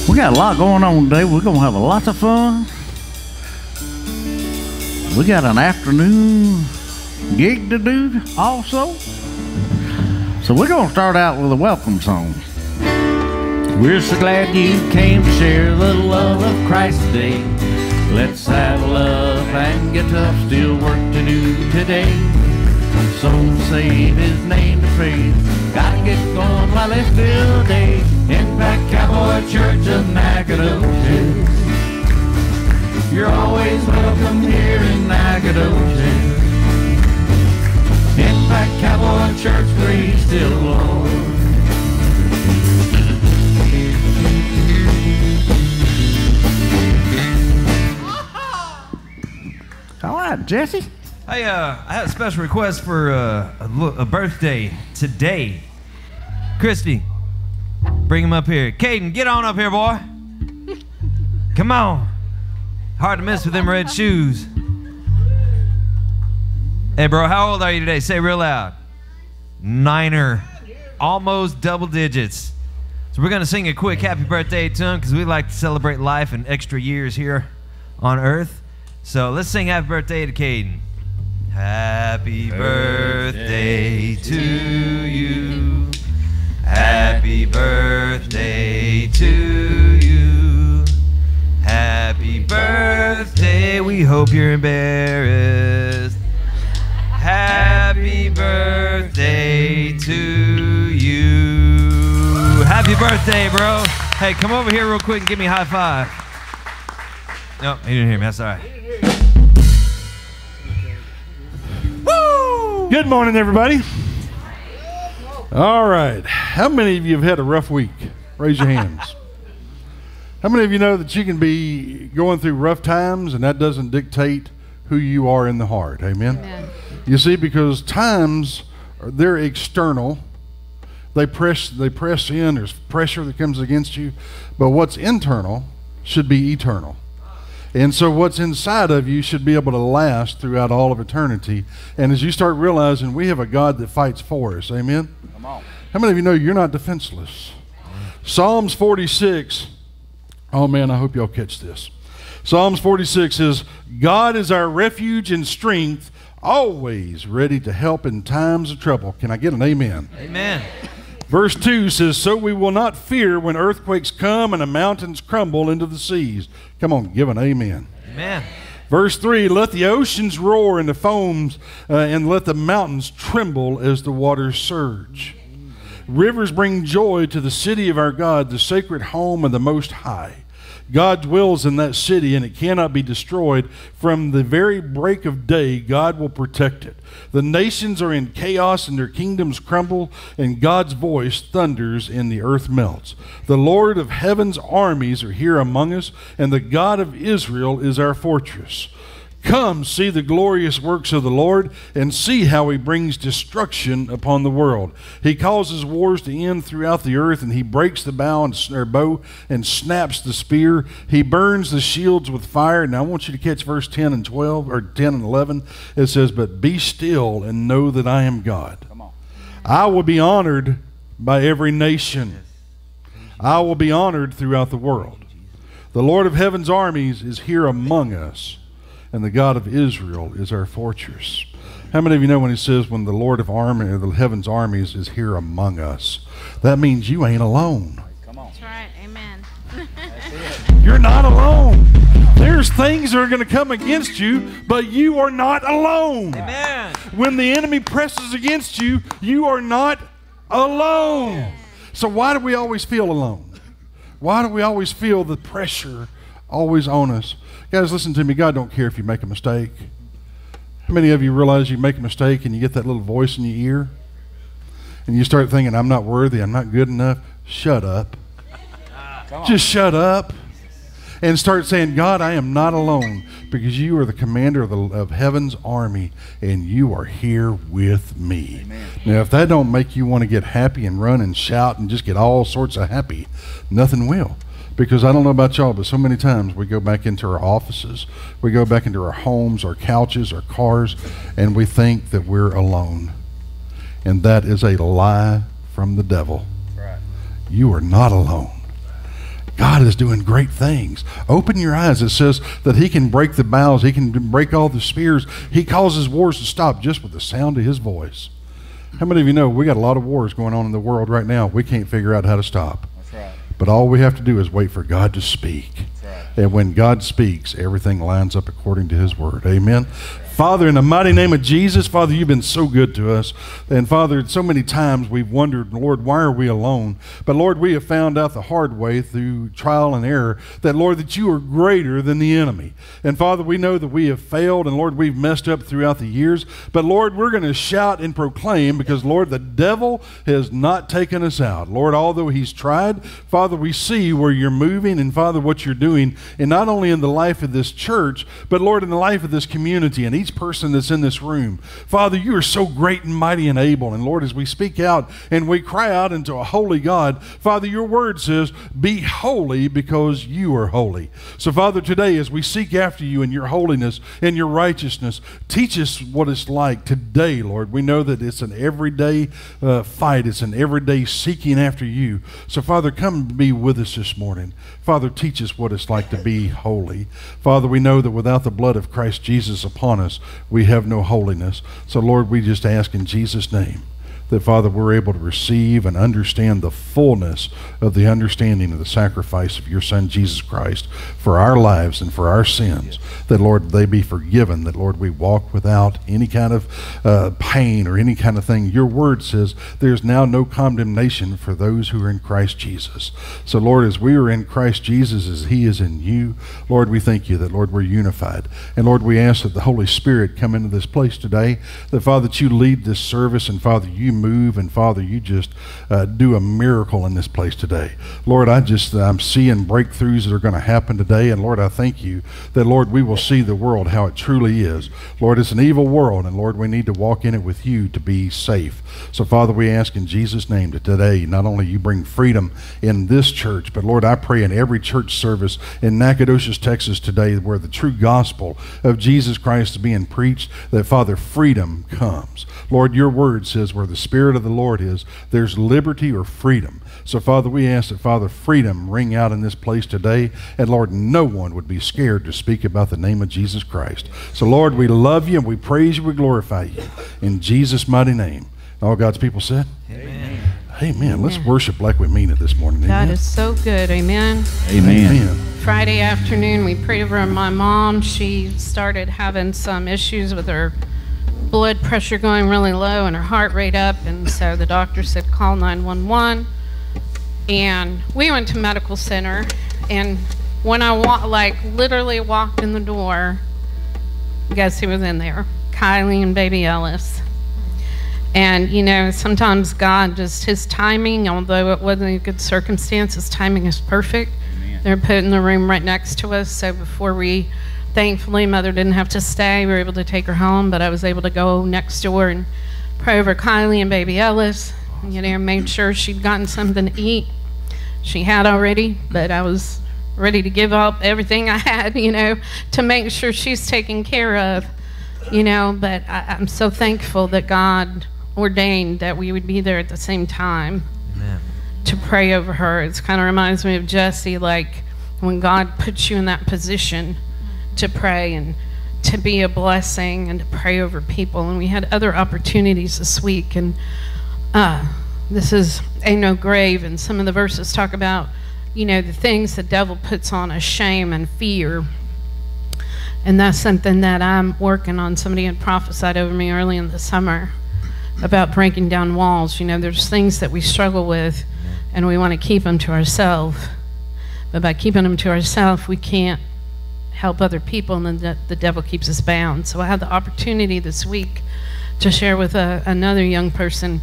We got a lot going on today. We're going to have a lot of fun. We got an afternoon gig to do also. So we're going to start out with a welcome song. We're so glad you came to share the love of Christ today. Let's saddle up and get tough, still work to do today. Soul save his name to praise. Gotta get going while it's still day. Impact Cowboy Church of Nacogdoches. You're always welcome here in Nacogdoches. Impact Cowboy Church, praise still Lord. All right, Jesse. Hey, I have a special request for a birthday today. Christy, bring him up here. Caden, get on up here, boy. Come on. Hard to miss with them red shoes. Hey, bro, how old are you today? Say real loud. 9er. Almost double digits. So we're going to sing a quick happy birthday to him because we like to celebrate life and extra years here on Earth. So let's sing happy birthday to Caden. Happy birthday to you. Happy birthday to you. Happy birthday, we hope you're embarrassed. Happy birthday to you. Happy birthday, bro. Hey, come over here real quick and give me a high five. No, he didn't hear me, that's all right. Good morning, everybody. All right. How many of you have had a rough week? Raise your hands. How many of you know that you can be going through rough times and that doesn't dictate who you are in the heart? Amen? Amen. You see, because times, they're external. They press in. There's pressure that comes against you. But what's internal should be eternal. And so what's inside of you should be able to last throughout all of eternity. And as you start realizing we have a God that fights for us, amen? Come on. How many of you know you're not defenseless? Psalms 46, oh man, I hope y'all catch this. Psalms 46 says, God is our refuge and strength, always ready to help in times of trouble. Can I get an amen? Amen. Verse 2 says, so we will not fear when earthquakes come and the mountains crumble into the seas. Come on, give an amen. Amen. Verse 3, let the oceans roar and the foams, and let the mountains tremble as the waters surge. Rivers bring joy to the city of our God, the sacred home of the Most High. God dwells in that city, and it cannot be destroyed. From the very break of day, God will protect it. The nations are in chaos, and their kingdoms crumble, and God's voice thunders, and the earth melts. The Lord of heaven's armies are here among us, and the God of Israel is our fortress. Come, see the glorious works of the Lord, and see how he brings destruction upon the world. He causes wars to end throughout the earth, and he breaks the bow and snaps the spear. He burns the shields with fire. Now I want you to catch verse 10 and 12, or 10 and 11. It says, but be still and know that I am God. Come on. I will be honored by every nation. I will be honored throughout the world. The Lord of heaven's armies is here among us, and the God of Israel is our fortress. How many of you know when he says when the Lord of the heaven's armies is here among us, that means you ain't alone. Come on. That's right. Amen. You're not alone. There's things that are going to come against you, but you are not alone. Amen. When the enemy presses against you, you are not alone. So why do we always feel alone? Why do we always feel the pressure always on us? Guys, listen to me. God don't care if you make a mistake. How many of you realize you make a mistake and you get that little voice in your ear? And you start thinking, I'm not worthy, I'm not good enough. Shut up. Just shut up. And start saying, God, I am not alone, because you are the commander of heaven's army, and you are here with me. Amen. Now, if that don't make you want to get happy and run and shout and just get all sorts of happy, nothing will. Because I don't know about y'all, but so many times we go back into our offices, we go back into our homes, our couches, our cars, and we think that we're alone. And that is a lie from the devil. Right. You are not alone. God is doing great things. Open your eyes. It says that he can break the bows. He can break all the spears. He causes wars to stop just with the sound of his voice. How many of you know we got a lot of wars going on in the world right now we can't figure out how to stop? That's right. But all we have to do is wait for God to speak. That's right. And when God speaks, everything lines up according to his word. Amen. Father, in the mighty name of Jesus, Father, you've been so good to us. And Father, so many times we've wondered, Lord, why are we alone? But Lord, we have found out the hard way through trial and error that, Lord, that you are greater than the enemy. And Father, we know that we have failed, and Lord, we've messed up throughout the years. But Lord, we're going to shout and proclaim because, Lord, the devil has not taken us out. Lord, although he's tried, Father, we see where you're moving and, Father, what you're doing, and not only in the life of this church, but Lord, in the life of this community and each person that's in this room. Father, you are so great and mighty and able. And Lord, as we speak out and we cry out into a holy God, Father, your word says, be holy because you are holy. So Father, today as we seek after you in your holiness and your righteousness, teach us what it's like today, Lord. We know that it's an everyday fight. It's an everyday seeking after you. So Father, come be with us this morning. Father, teach us what it's like to be holy. Father, we know that without the blood of Christ Jesus upon us, we have no holiness. So Lord, we just ask in Jesus' name that, Father, we're able to receive and understand the fullness of the understanding of the sacrifice of your Son, Jesus Christ, for our lives and for our sins, that, Lord, they be forgiven, that, Lord, we walk without any kind of pain or any kind of thing. Your word says there's now no condemnation for those who are in Christ Jesus. So, Lord, as we are in Christ Jesus, as he is in you, Lord, we thank you that, Lord, we're unified. And, Lord, we ask that the Holy Spirit come into this place today, that, Father, that you lead this service, and, Father, you move, and Father, you just do a miracle in this place today. Lord, I'm seeing breakthroughs that are going to happen today, and Lord, I thank you that, Lord, we will see the world how it truly is. Lord, it's an evil world, and Lord, we need to walk in it with you to be safe. So Father, we ask in Jesus' name that today, not only you bring freedom in this church, but Lord, I pray in every church service in Nacogdoches, Texas today, where the true gospel of Jesus Christ is being preached, that, Father, freedom comes. Lord, your word says where the Spirit of the Lord is, there's liberty or freedom. So, Father, we ask that, Father, freedom ring out in this place today. And, Lord, no one would be scared to speak about the name of Jesus Christ. So, Lord, we love you and we praise you, we glorify you. In Jesus' mighty name. All God's people said? Amen. Amen. Let's worship like we mean it this morning. Amen. God is so good. Amen. Amen. Friday afternoon, we prayed over my mom. She started having some issues with her blood pressure going really low and her heart rate up, and so the doctor said call 911. And we went to medical center, and when I literally walked in the door, guess who was in there? Kylie and baby Ellis. And you know, sometimes God, just his timing, although it wasn't a good circumstance, his timing is perfect. Amen. They're put in the room right next to us, so thankfully, Mother didn't have to stay. We were able to take her home, but I was able to go next door and pray over Kylie and baby Ellis. You know, made sure she'd gotten something to eat. She had already, but I was ready to give up everything I had, you know, to make sure she's taken care of, you know. But I'm so thankful that God ordained that we would be there at the same time. Amen. To pray over her. It kind of reminds me of Jesse, like when God puts you in that position to pray and to be a blessing and to pray over people. And we had other opportunities this week, and this is Ain't No Grave, and some of the verses talk about, you know, the things the devil puts on us, shame and fear. And that's something that I'm working on. Somebody had prophesied over me early in the summer about breaking down walls. You know, there's things that we struggle with and we want to keep them to ourselves. But by keeping them to ourselves, we can't help other people, and then the devil keeps us bound. So I had the opportunity this week to share with another young person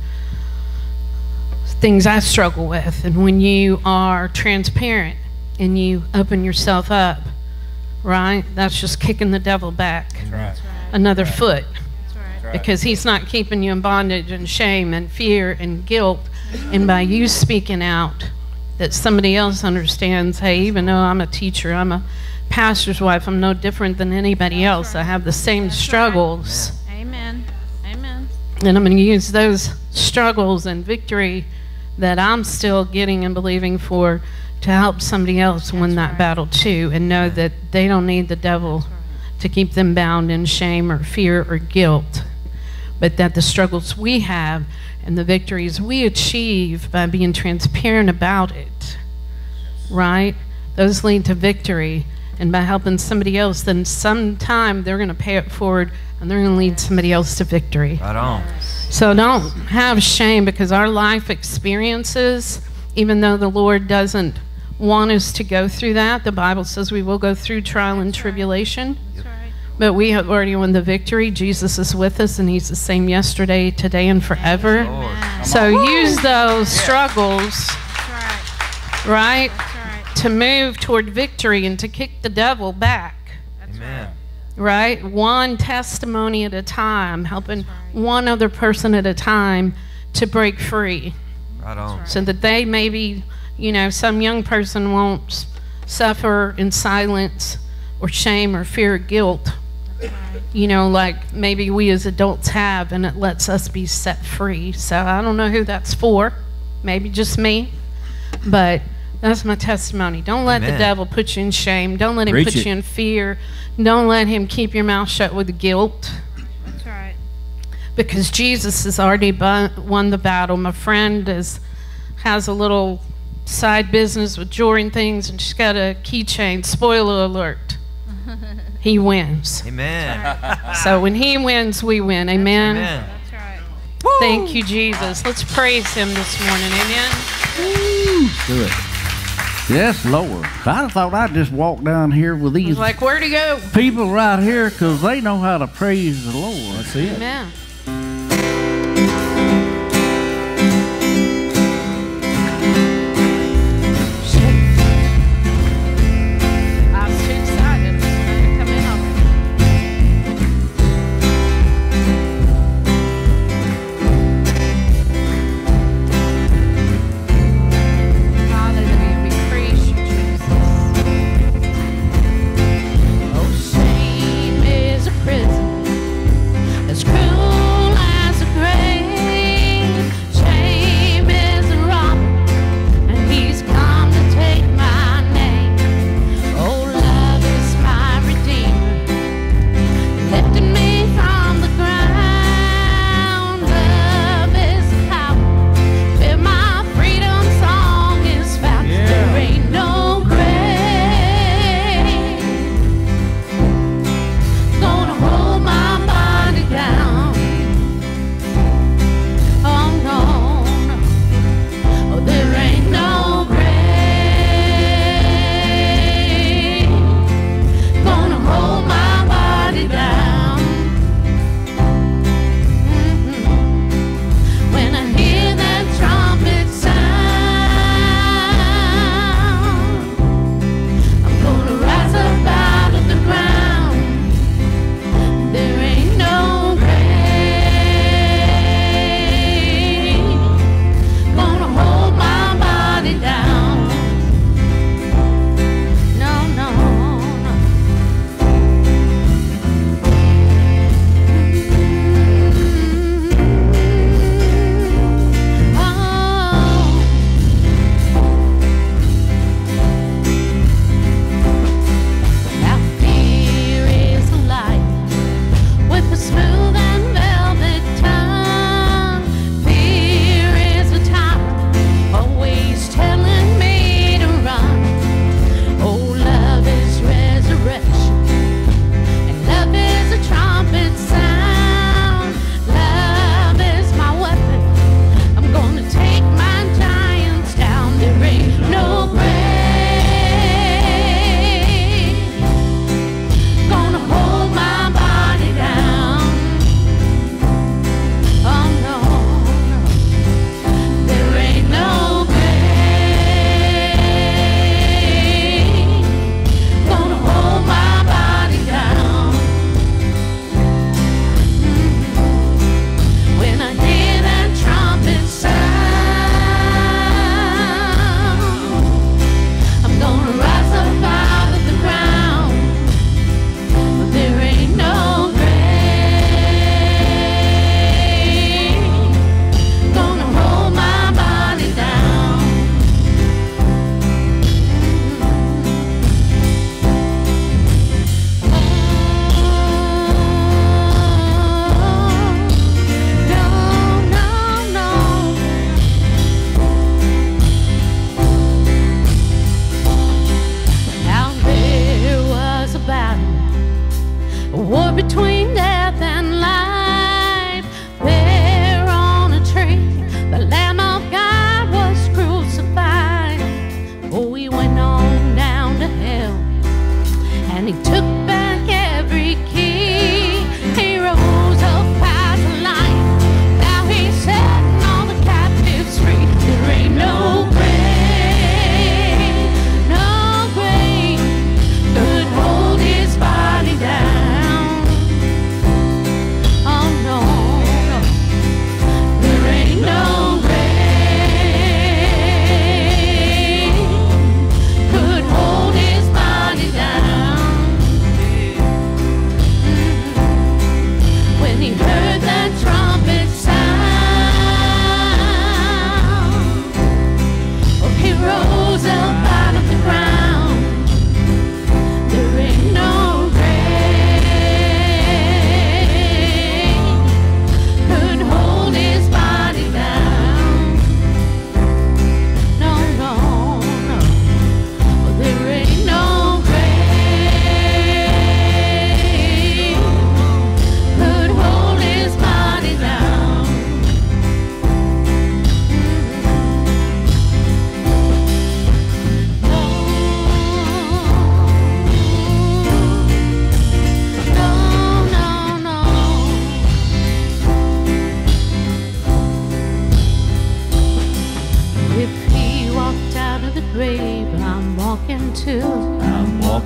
things I struggle with. And when you are transparent and you open yourself up, right, that's just kicking the devil back another foot. Because he's not keeping you in bondage and shame and fear and guilt. And by you speaking out, that somebody else understands, hey, even though I'm a teacher, I'm a pastor's wife, I'm no different than anybody else. I have the same struggles. Amen. Amen. And I'm going to use those struggles and victory that I'm still getting and believing for to help somebody else win that battle too, and know that they don't need the devil to keep them bound in shame or fear or guilt, but that the struggles we have and the victories we achieve by being transparent about it, right? Those lead to victory. And by helping somebody else, then sometime they're going to pay it forward and they're going to lead somebody else to victory. Right on. So don't have shame, because our life experiences, even though the Lord doesn't want us to go through that, the Bible says we will go through trial and tribulation. But we have already won the victory. Jesus is with us, and he's the same yesterday, today, and forever. So use those struggles, right, to move toward victory and to kick the devil back. Amen. Right? One testimony at a time, helping one other person at a time to break free. Right on. So that they maybe, some young person won't suffer in silence or shame or fear or guilt. Like maybe we as adults have, and it lets us be set free. So I don't know who that's for. Maybe just me. But that's my testimony. Don't let the devil put you in shame. Don't let him put you in fear. Don't let him keep your mouth shut with guilt. That's right. Because Jesus has already won the battle. My friend has a little side business with jewelry and things, and she's got a keychain. Spoiler alert. He wins. Amen. So when he wins, we win. Amen. Amen. That's right. Thank you, Jesus. Let's praise him this morning. Amen. Do it. Yes, Lord. I thought I'd just walk down here with He's these like, where'd he go? people right here because they know how to praise the Lord. That's it. Amen. I was too excited to come in already. Hallelujah. We praise you, Jesus. Oh, shame is a prison as cruel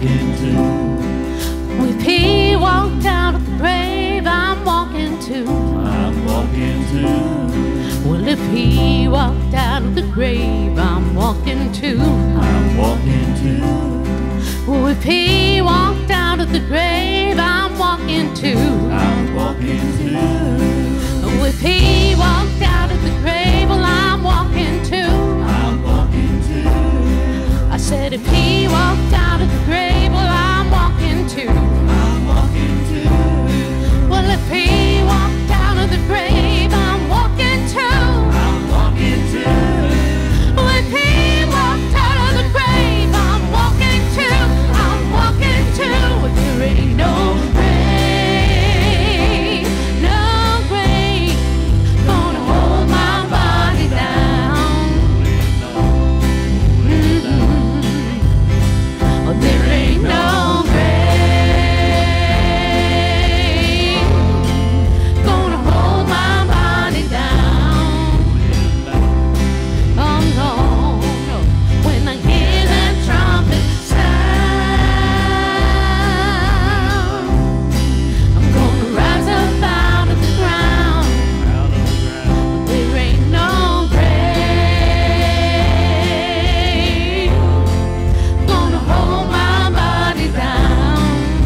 walking to. If he walked out of the grave, I'm walking too. I'm walking to. Well, if he walked out of the grave, I'm walking too. I'm walking to. Oh, if he walked out of the grave, I'm walking too. I'm walking to. Oh, if he walked out of the grave, well, I'm walking too. I'm walking to. I said, if he walked out of the grave, well, I'm walking too. I'm walking to. Well, if he walked out of the grave, I'm walking too. I'm walking to. Well, if he walked out of the grave, I'm walking too. I'm walking too. If there ain't no grave, no grave gonna hold my body down. Oh, there ain't no grave gonna hold my body down. Oh no, no. When I hear that trumpet sound, I'm gonna rise up out of the ground. There ain't no grave gonna hold my body down.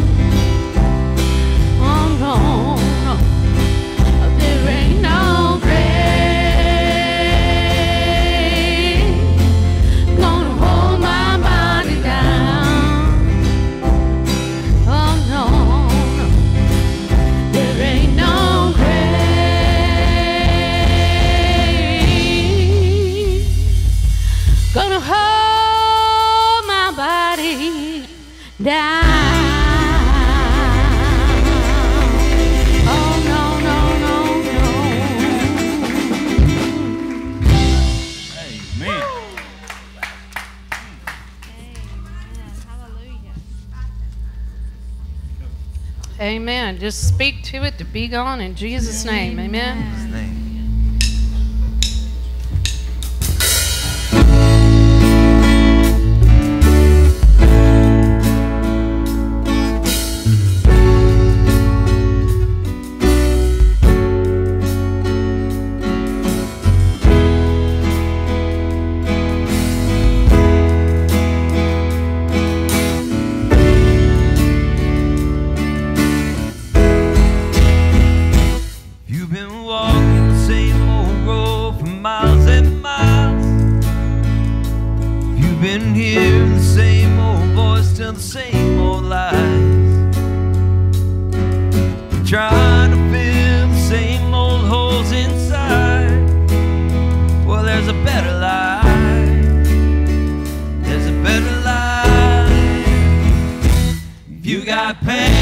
Oh no, no. There ain't no grave gonna hold my body down. Oh no, no. There ain't no grave gonna hold my body down. Oh no, no, no, no. Amen. Amen. Just speak to it to be gone in Jesus' name. Amen. His name. You've been walking the same old road for miles and miles. You've been hearing the same old voice tell the same old lies. You're trying to fill the same old holes inside. Well, there's a better life. There's a better life. If you got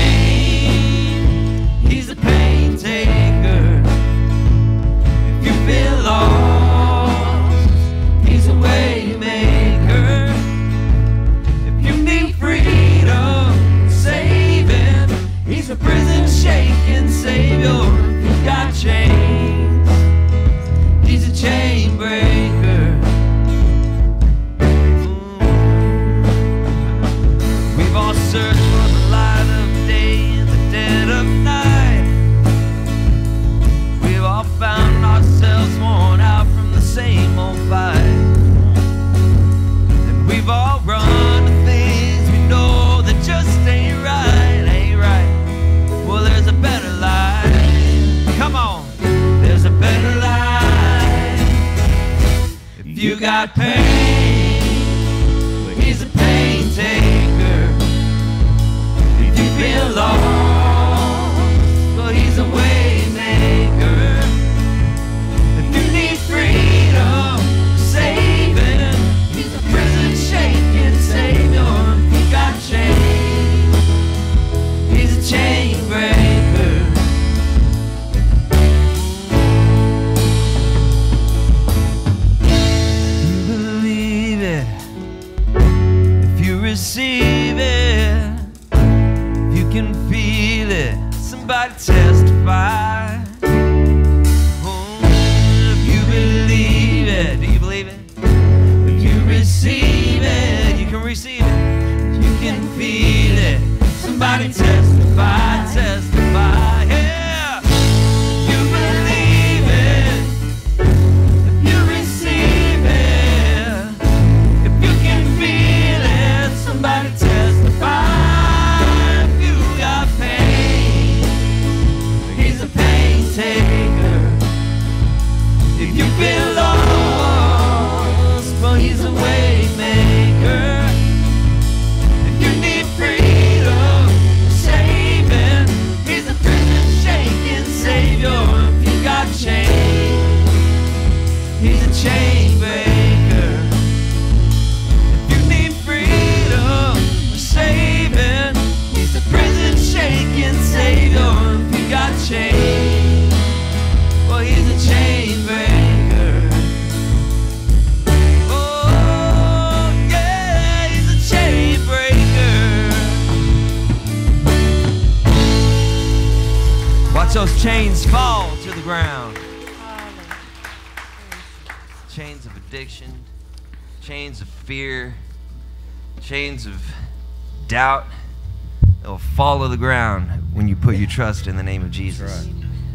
pain, he's a pain taker. If you feel lost, he's a way maker. If you need freedom, saving, he's a prison shaking savior. If you got chains, he's a chain breaker. We've all searched for the light of day in the dead of night. We've all found ourselves worn out from the same old fight. And we've all run to things we know that just ain't right, ain't right. Well, there's a better life. Come on, there's a better life. If you got pain, well, he's a pain taker. If you feel lost, well, he's a way maker. If you need freedom, saving, he's a prison shaking savior. If you got chains, he's a chain breaker. You believe it if you receive it. You can feel it. Somebody testify. Oh, if you believe it, do you believe it? If you receive it, you can receive it. You can feel it, somebody testify, testify. Yeah, you believe it, if you receive it, if you can feel it, somebody testify. If you got pain, he's a pain taker. If you feel lost, well, he's a way maker. If you need freedom, saving, he's a prison shaking savior. If you got chains, he's a chain breaker. If you need freedom, saving, he's a prison shaking savior. If you got chains, well, he's a chain breaker. Oh, yeah, he's a chain breaker. Watch those chains fall to the ground. Chains of addiction, chains of fear, chains of doubt. They'll fall to the ground when you put your trust in the name of Jesus.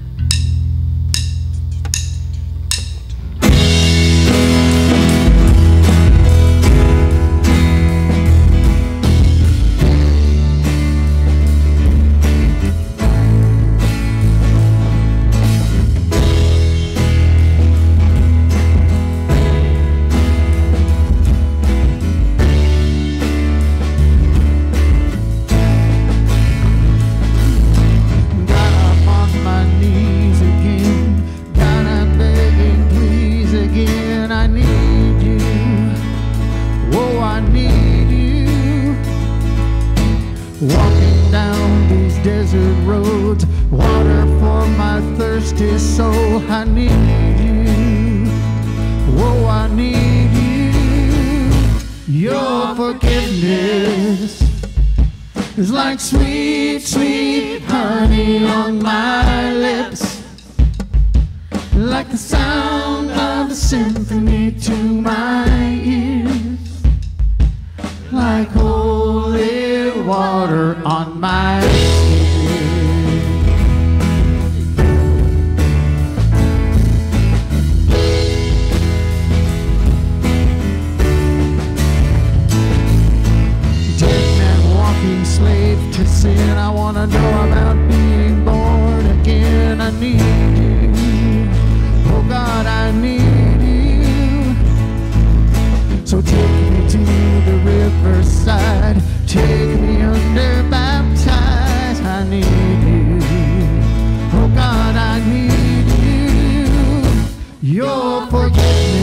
Walking down these desert roads, water for my thirsty soul. I need you, oh, I need you. Your forgiveness is like sweet, sweet honey on my lips, like the sound of a symphony to my ears, like holy water on my skin. Dead man walking slave to sin, I want to know about being born again. I need you, oh God, I need you. So take me to the riverside, take me under, baptize. I need you, oh God, I need you. Your forgiveness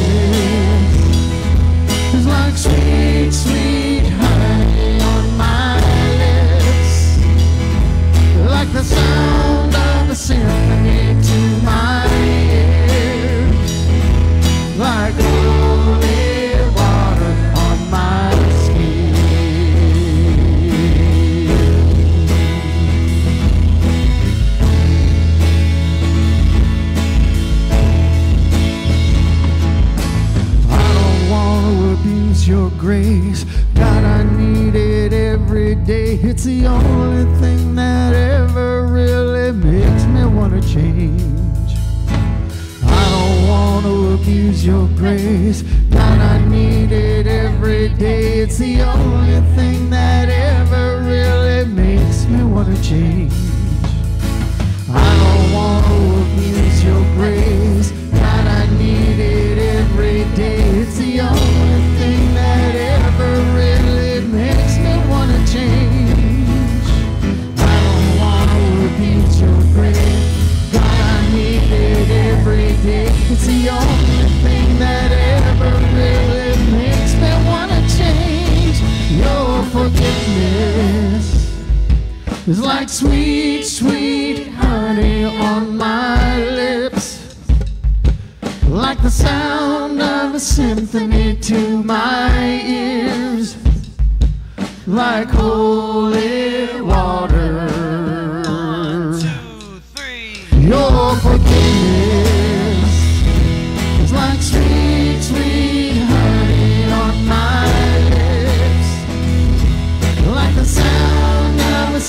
is like sweet, sweet honey on my lips, like the sound of a symphony to my ears, like holy water on my skin. I don't want to abuse your grace, God, I need it every day. It's the only thing that ever really makes me want to change. I don't want to abuse your grace, God, I need it every day. It's the only thing that ever really makes me want to change. I don't want to abuse your grace, God, I need it every day. It's the only thing that ever really makes me want to change. I don't want to abuse your grace, God, I need it every day. It's the only thing that ever really makes me want to change. Your forgiveness is like sweet, sweet honey on my lips, like the sound of a symphony to my ears, like holy water. 1, 2, 3. Your forgiveness is like sweet, sweet honey on my lips, like the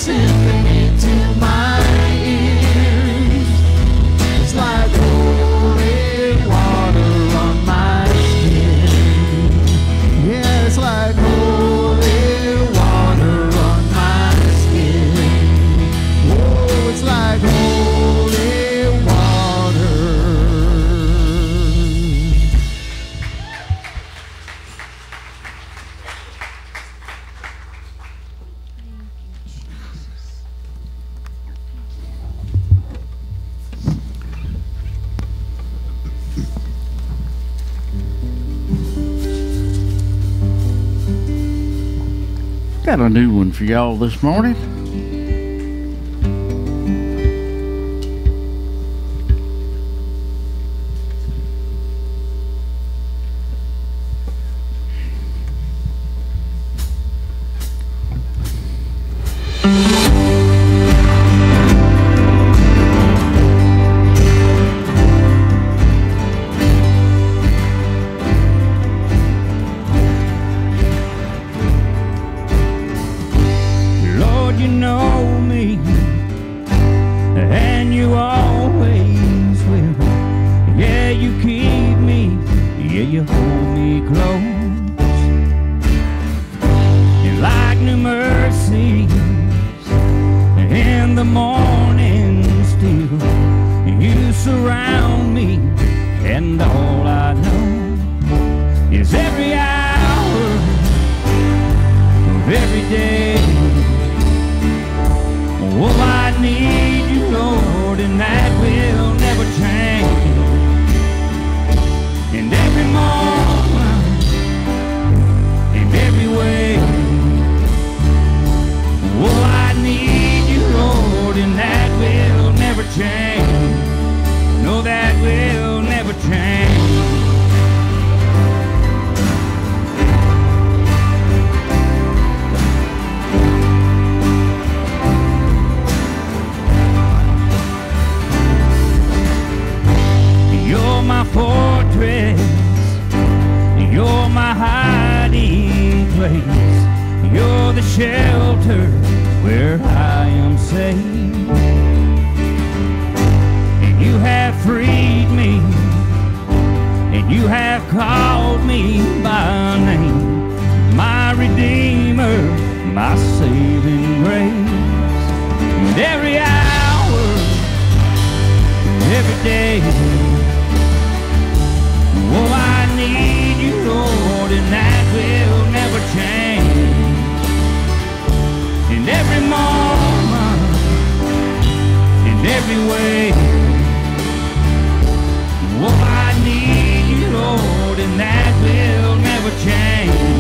symphony to my ears. It's like holy water on my skin. Yeah, it's like holy water on my skin. Oh, it's like holy water. Got a new one for y'all this morning. Lord, you know me, and you always will. Yeah, you keep me, yeah, you hold me close. You're like new mercies in the morning still. You surround me, and all I know is every hour of every day. Oh, I need you, Lord, and that will never change. In every moment, in every way. Oh, I need you, Lord, and that will never change. No, that will never change. You're my fortress, you're my hiding place, you're the shelter where I am safe. And you have freed me, and you have called me by name, my Redeemer, my saving grace. And every hour, every day, oh, I need you, Lord, and that will never change. In every moment, in every way. Oh, I need you, Lord, and that will never change.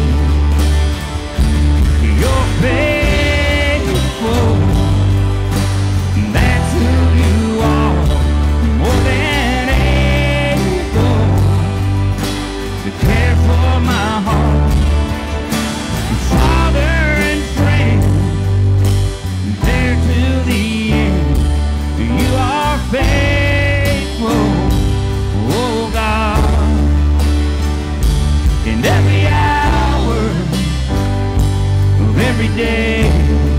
You're faithful, that's who you are, more than able to care for my heart. Father and friend, there to the end. You are faithful, oh God. In every hour of every day.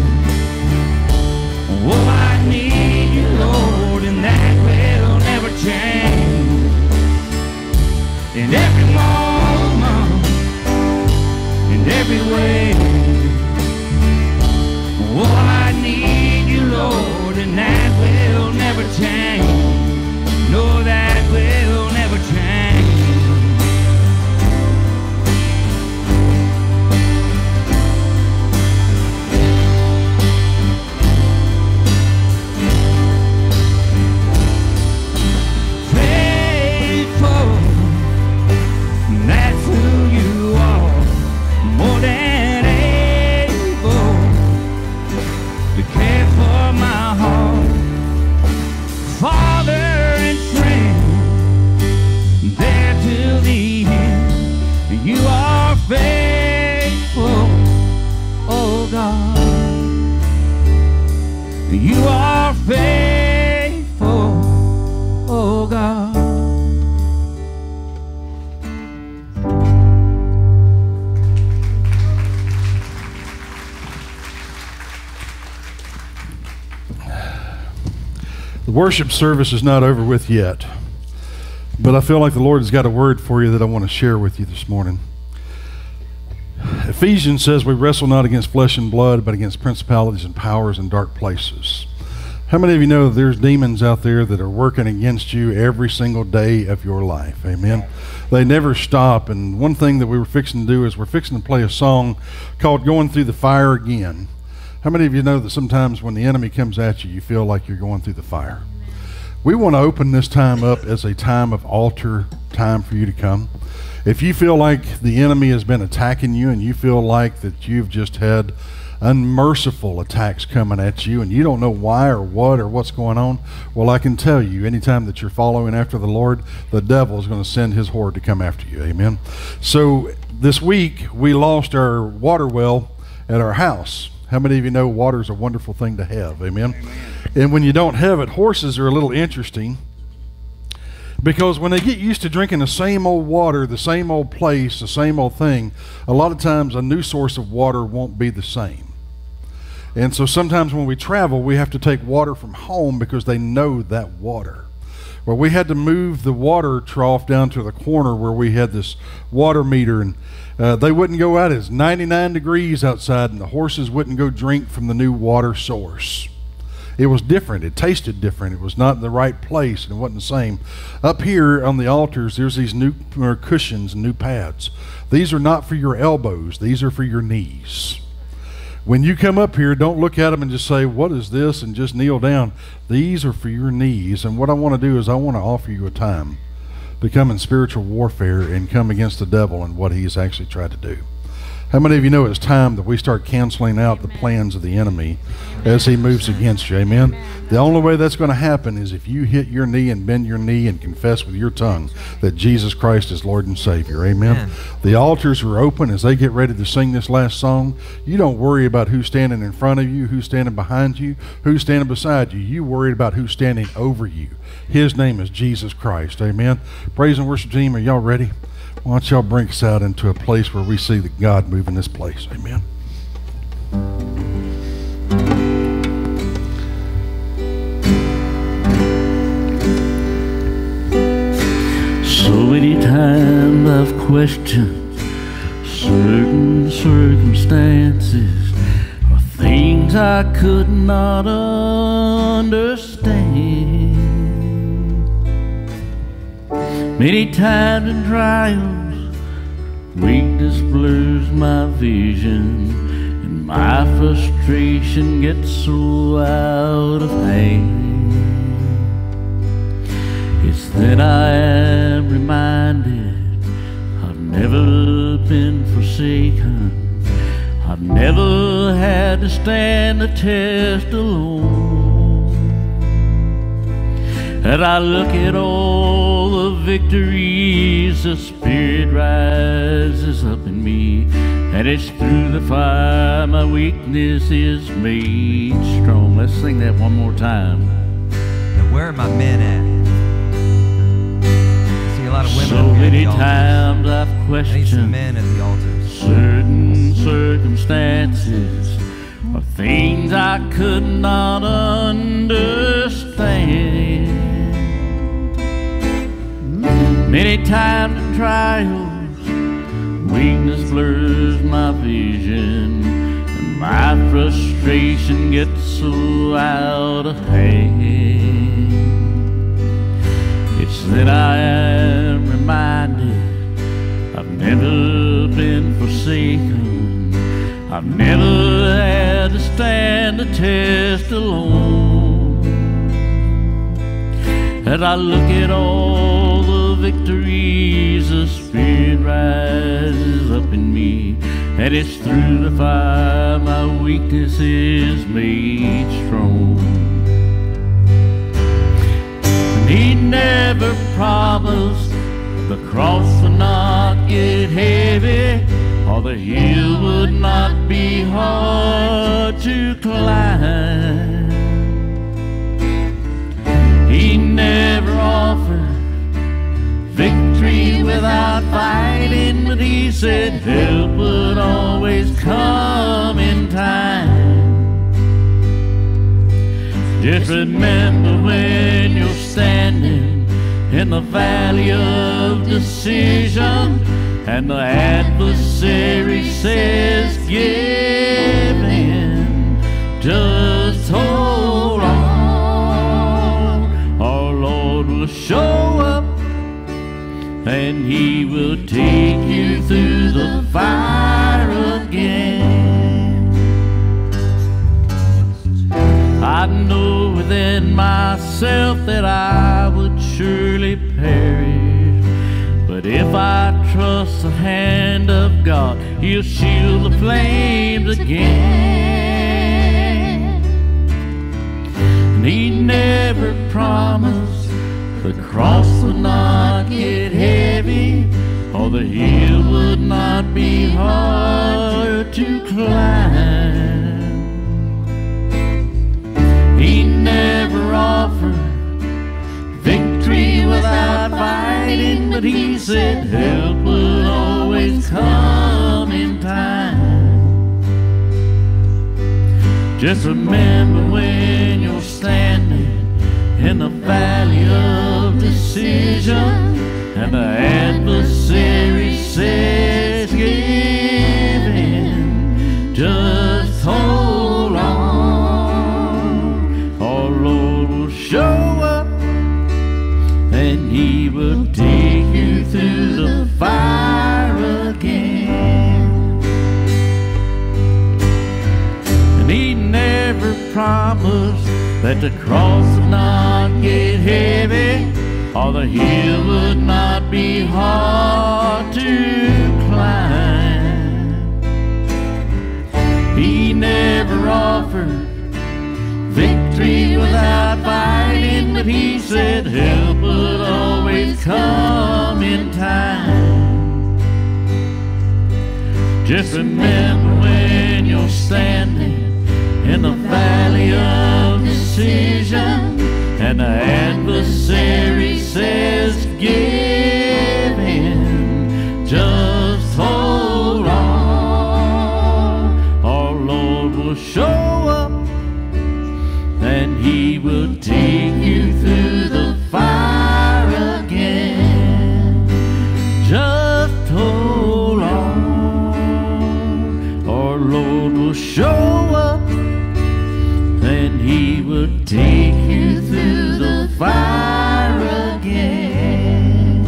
Oh, I need you, Lord, and that will never change. In every moment, in every way. Oh, I need you, Lord, and that will never change. No, that will never change. Faithful, that's who you are, more than able to care for my heart. Father and friend, there till the end. You are faithful, oh God. You are faithful, oh God. The worship service is not over with yet, but I feel like the Lord has got a word for you that I want to share with you this morning. Ephesians says we wrestle not against flesh and blood, but against principalities and powers in dark places. How many of you know that there's demons out there that are working against you every single day of your life? Amen. They never stop. And one thing that we were fixing to do is we're fixing to play a song called Going Through the Fire Again. How many of you know that sometimes when the enemy comes at you, you feel like you're going through the fire? We want to open this time up as a time of altar time for you to come. If you feel like the enemy has been attacking you and you feel like that you've just had unmerciful attacks coming at you and you don't know why or what's going on, well, I can tell you, anytime that you're following after the Lord, the devil is going to send his horde to come after you. Amen. So this week we lost our water well at our house. How many of you know water is a wonderful thing to have? Amen. And when you don't have it, horses are a little interesting, because when they get used to drinking the same old water, the same old place, the same old thing, a lot of times a new source of water won't be the same. And so sometimes when we travel, we have to take water from home because they know that water. Well, we had to move the water trough down to the corner where we had this water meter, and they wouldn't go out. It's 99 degrees outside, and the horses wouldn't go drink from the new water source. It was different. It tasted different. It was not in the right place, and it wasn't the same. Up here on the altars, there's these new cushions and new pads. These are not for your elbows. These are for your knees. When you come up here, don't look at them and just say, what is this, and just kneel down. These are for your knees, and what I want to do is I want to offer you a time to come in spiritual warfare and come against the devil and what he's actually tried to do. How many of you know it's time that we start canceling out the plans of the enemy as he moves against you? Amen. The only way that's going to happen is if you hit your knee and bend your knee and confess with your tongue that Jesus Christ is Lord and Savior. Amen. The altars are open as they get ready to sing this last song. You don't worry about who's standing in front of you, who's standing behind you, who's standing beside you. You worry about who's standing over you. His name is Jesus Christ. Amen. Praise and worship team, are y'all ready? Why don't y'all bring us out into a place where we see that God move in this place. Amen. So many times I've questioned certain circumstances or things I could not understand. Many times in trials, weakness blurs my vision, and my frustration gets so out of hand. It's then I am reminded I've never been forsaken. I've never had to stand the test alone. And I look at all the victories, the Spirit rises up in me, and it's through the fire my weakness is made strong. Let's sing that one more time. Now, where are my men at? I see a lot of women. So many times I've I need some questioned men at the altars. certain circumstances or things I could not understand. Many times in trials, weakness blurs my vision, and my frustration gets so out of hand. It's then I am reminded I've never been forsaken. I've never had to stand the test alone. As I look at all the victories, the Spirit rises up in me, and it's through the fire my weakness is made strong. And He never promised the cross would not get heavy, or the hill would not be hard to climb. He never offered victory without fighting, but He said help would always come in time. Just remember when you're standing in the valley of decision and the adversary says, give in, just hold on. Our Lord will show up and He will take you through the fire again. I know within myself that I would surely perish, but if I trust the hand of God, He'll shield the flames again. And He never promised the cross would not get heavy, or the hill would not be hard to climb. He never offered victory without fighting, but He said help will always come in time. Just remember when you're standing in the valley of decision and the adversary says give in, just hold on. Our Lord will show up and He will take you through the fire again. And He never promised that the cross would not get heavy, or the hill would not be hard to climb. He never offered victory without fighting, but He said help would always come in time. Just remember when you're standing in the valley of decision and the adversary says give in, just hold on. Our Lord will show up and He will take you through the fire again. Just hold on. Our Lord will show up and He will take you through the fire again.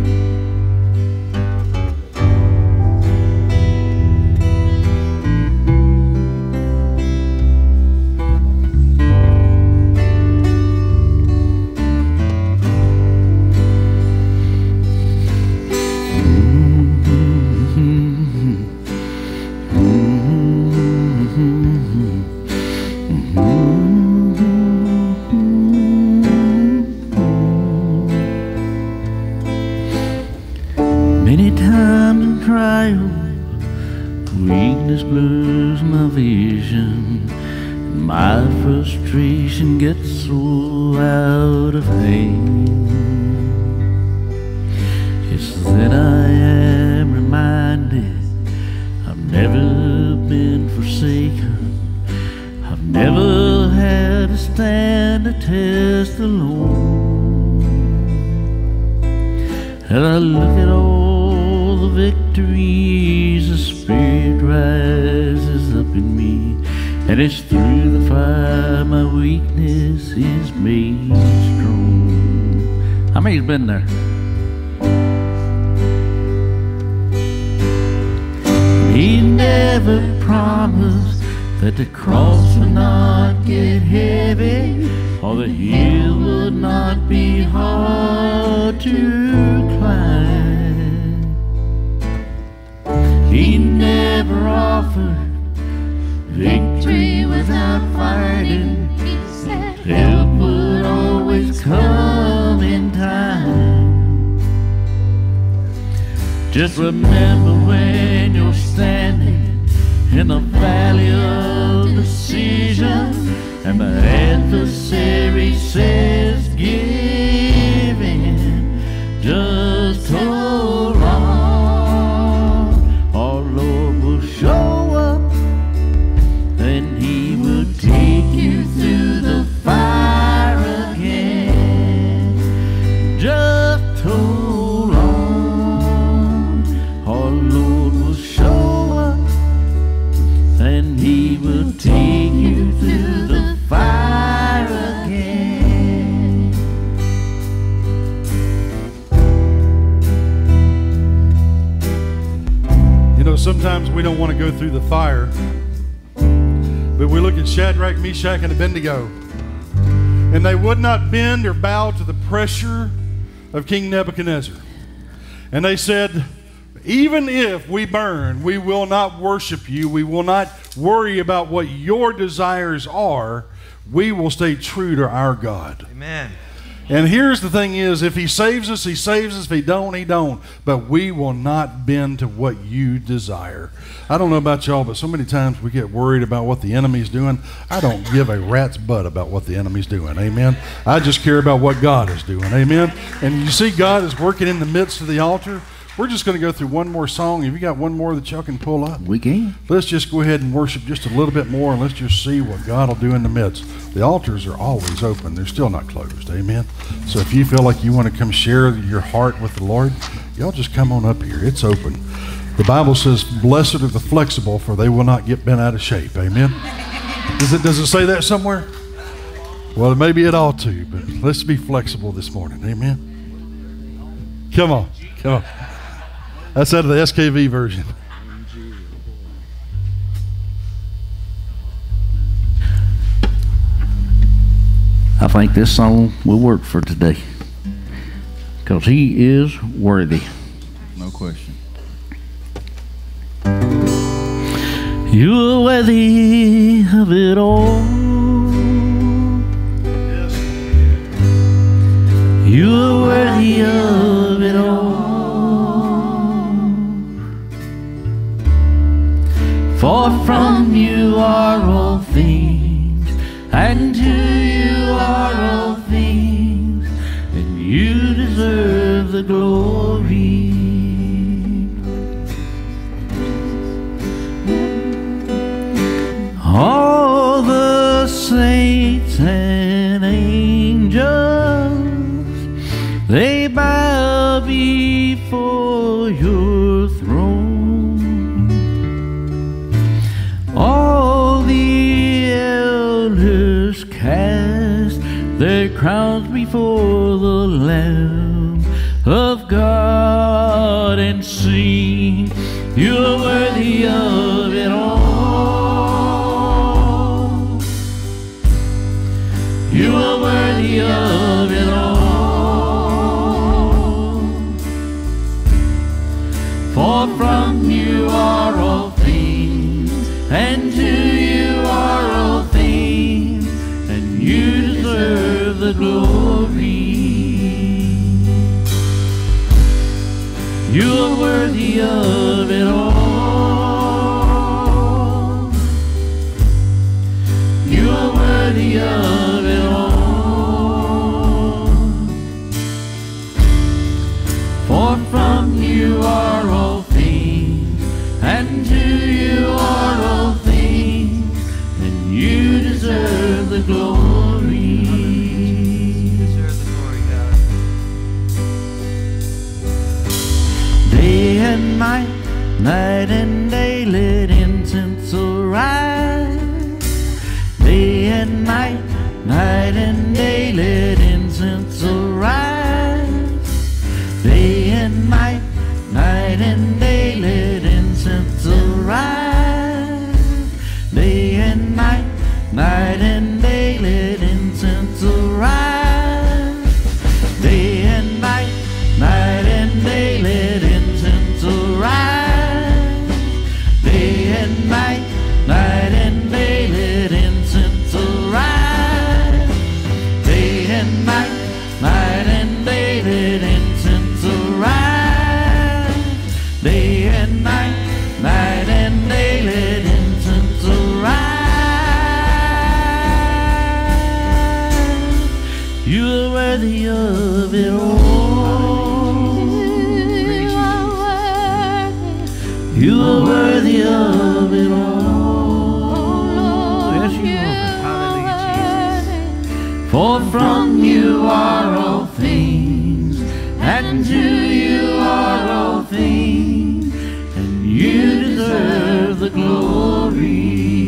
Many times in trial, weakness blurs my vision, and my frustration gets so out of hand. It's then I am reminded I've never been forsaken, I've never had to stand a test alone. And I look at all the victories, the Spirit rises up in me, and it's through the fire my weakness is made strong. How many's been there? He never promised that the cross would not get heavy, or the hill would not be hard to climb. He never offered victory without fighting. He said Help would always come in time. Just remember when you're standing in the valley of decision and the adversary says give in, just hold on. Our Lord will show up and He will take you through the fire. we don't want to go through the fire. But we look at Shadrach, Meshach, and Abednego. And they would not bend or bow to the pressure of King Nebuchadnezzar. And they said, even if we burn, we will not worship you. We will not worry about what your desires are. We will stay true to our God. Amen. And here's the thing is, if he saves us, he saves us. If he don't, he don't. But we will not bend to what you desire. I don't know about y'all, but so many times we get worried about what the enemy's doing. I don't give a rat's butt about what the enemy's doing. Amen. I just care about what God is doing. Amen. And you see God is working in the midst of the altar. We're just going to go through one more song. Have you got one more that y'all can pull up? We can. Let's just go ahead and worship just a little bit more, and let's just see what God will do in the midst. The altars are always open. They're still not closed. Amen. So if you feel like you want to come share your heart with the Lord, y'all just come on up here. It's open. The Bible says, blessed are the flexible, for they will not get bent out of shape. Amen. Does it say that somewhere? Well, maybe it ought to, but let's be flexible this morning. Amen. Come on. Come on. That's out of the SKV version. I think this song will work for today, because he is worthy. No question. You are worthy of it all. You are worthy of it all. For from you are all things, and to you are all things, and you deserve the glory. All the saints and angels, they bow before your throne. All the elders cast their crowns before the Lamb of God and sing, you are worthy of it all. You are worthy of it all. For from you are all things, and to you are all things, and you deserve the glory. You are worthy of it all. You are worthy of it all. For from you are all things, and to you are all things, and you deserve the glory. You deserve the glory, God. Day and night and day, let incense arise. Day and night and day, let incense arise. Day and night and day, let incense arise. Day and night and day, let incense arise. Day and night and day, let incense arise. Day and night and day, let incense arise. Day and night and day, let incense arise. Day and night and day, let incense arise. You are worthy of it all. You are worthy of it all. Yes, you are. Hallelujah, Jesus. For from you are all things, and to you are all things, and you deserve the glory.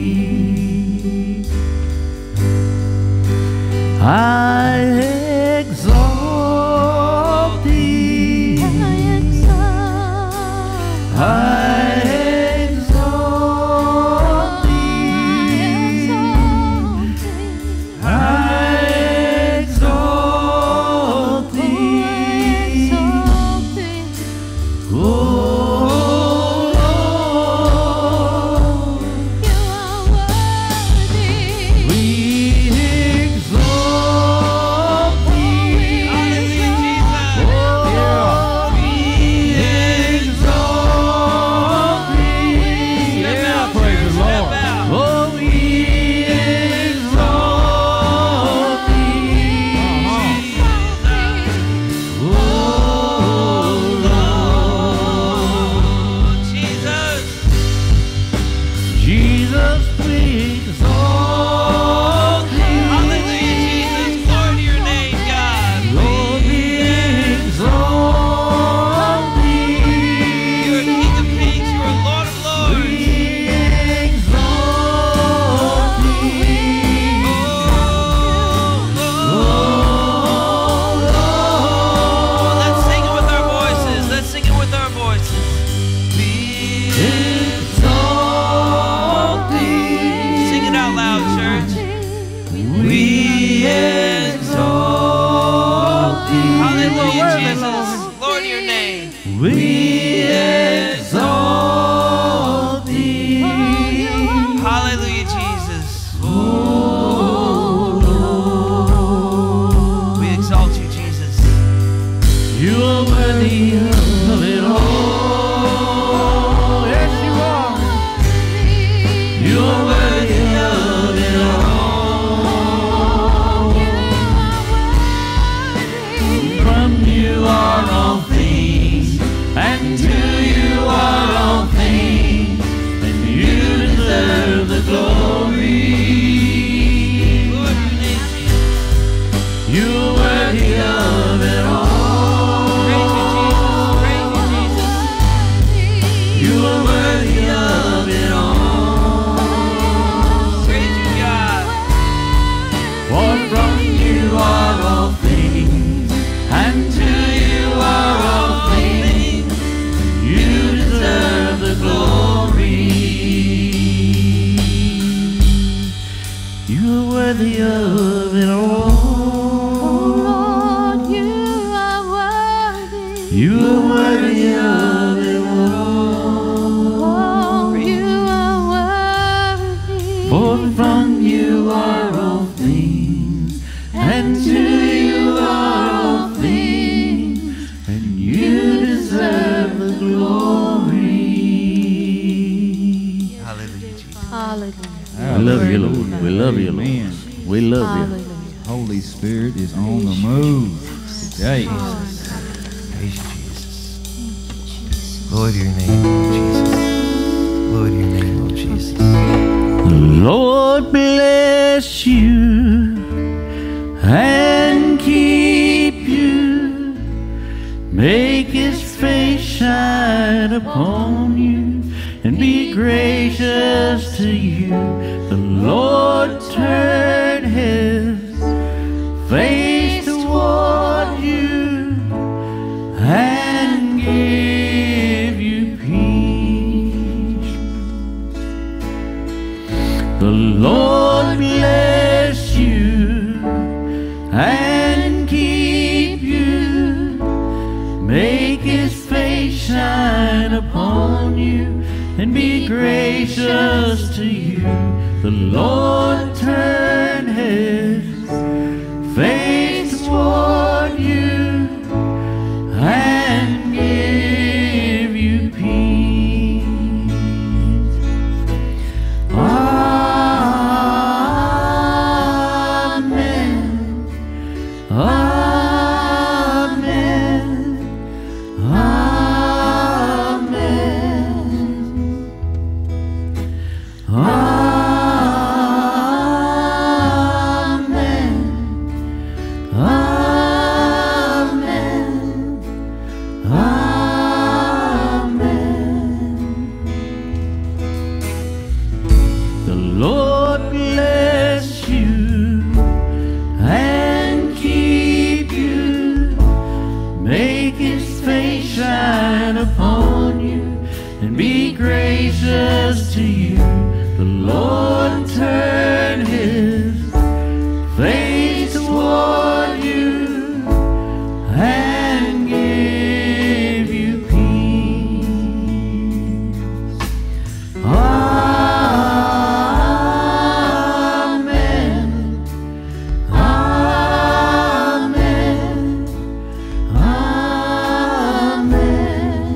I exalt thee. I exalt Hallelujah, worthy, Jesus. Lord. Lord, your name. We exalt thee. Hallelujah, Jesus. We exalt you, Jesus. You are worthy of it all. Yes, you are. You are worthy of it all. From you are all things, and to you are all things, and you deserve the glory. Lord, your name. You are worthy of it all. Praise you, Jesus. Praise you, Jesus. You are worthy of it all. Praise you, God. For from you are all things, and to you are all things. You deserve the glory. You are worthy of it all. You are worthy of it all. For from you are all things, and to you are all things, and you deserve the glory. Hallelujah, Jesus. We love you, Lord. We love you, Lord. Amen. We love you. Holy Spirit is on the move today. Praise you, Jesus. Lord, your name, Lord Jesus. Lord, your name, Lord Jesus. The Lord bless you and keep you. Make his face shine upon you and be gracious to you. The Lord turn his face toward you and give you peace. The Lord bless you and keep you. Make his face shine upon you and be gracious to you. The Lord turn his face toward you and give you peace. Amen. Amen. Amen. Amen. Amen. The Lord bless you and keep you. Make his face shine upon you and be gracious to you. The Lord turn his face toward you and give you peace. Amen. Amen. Amen.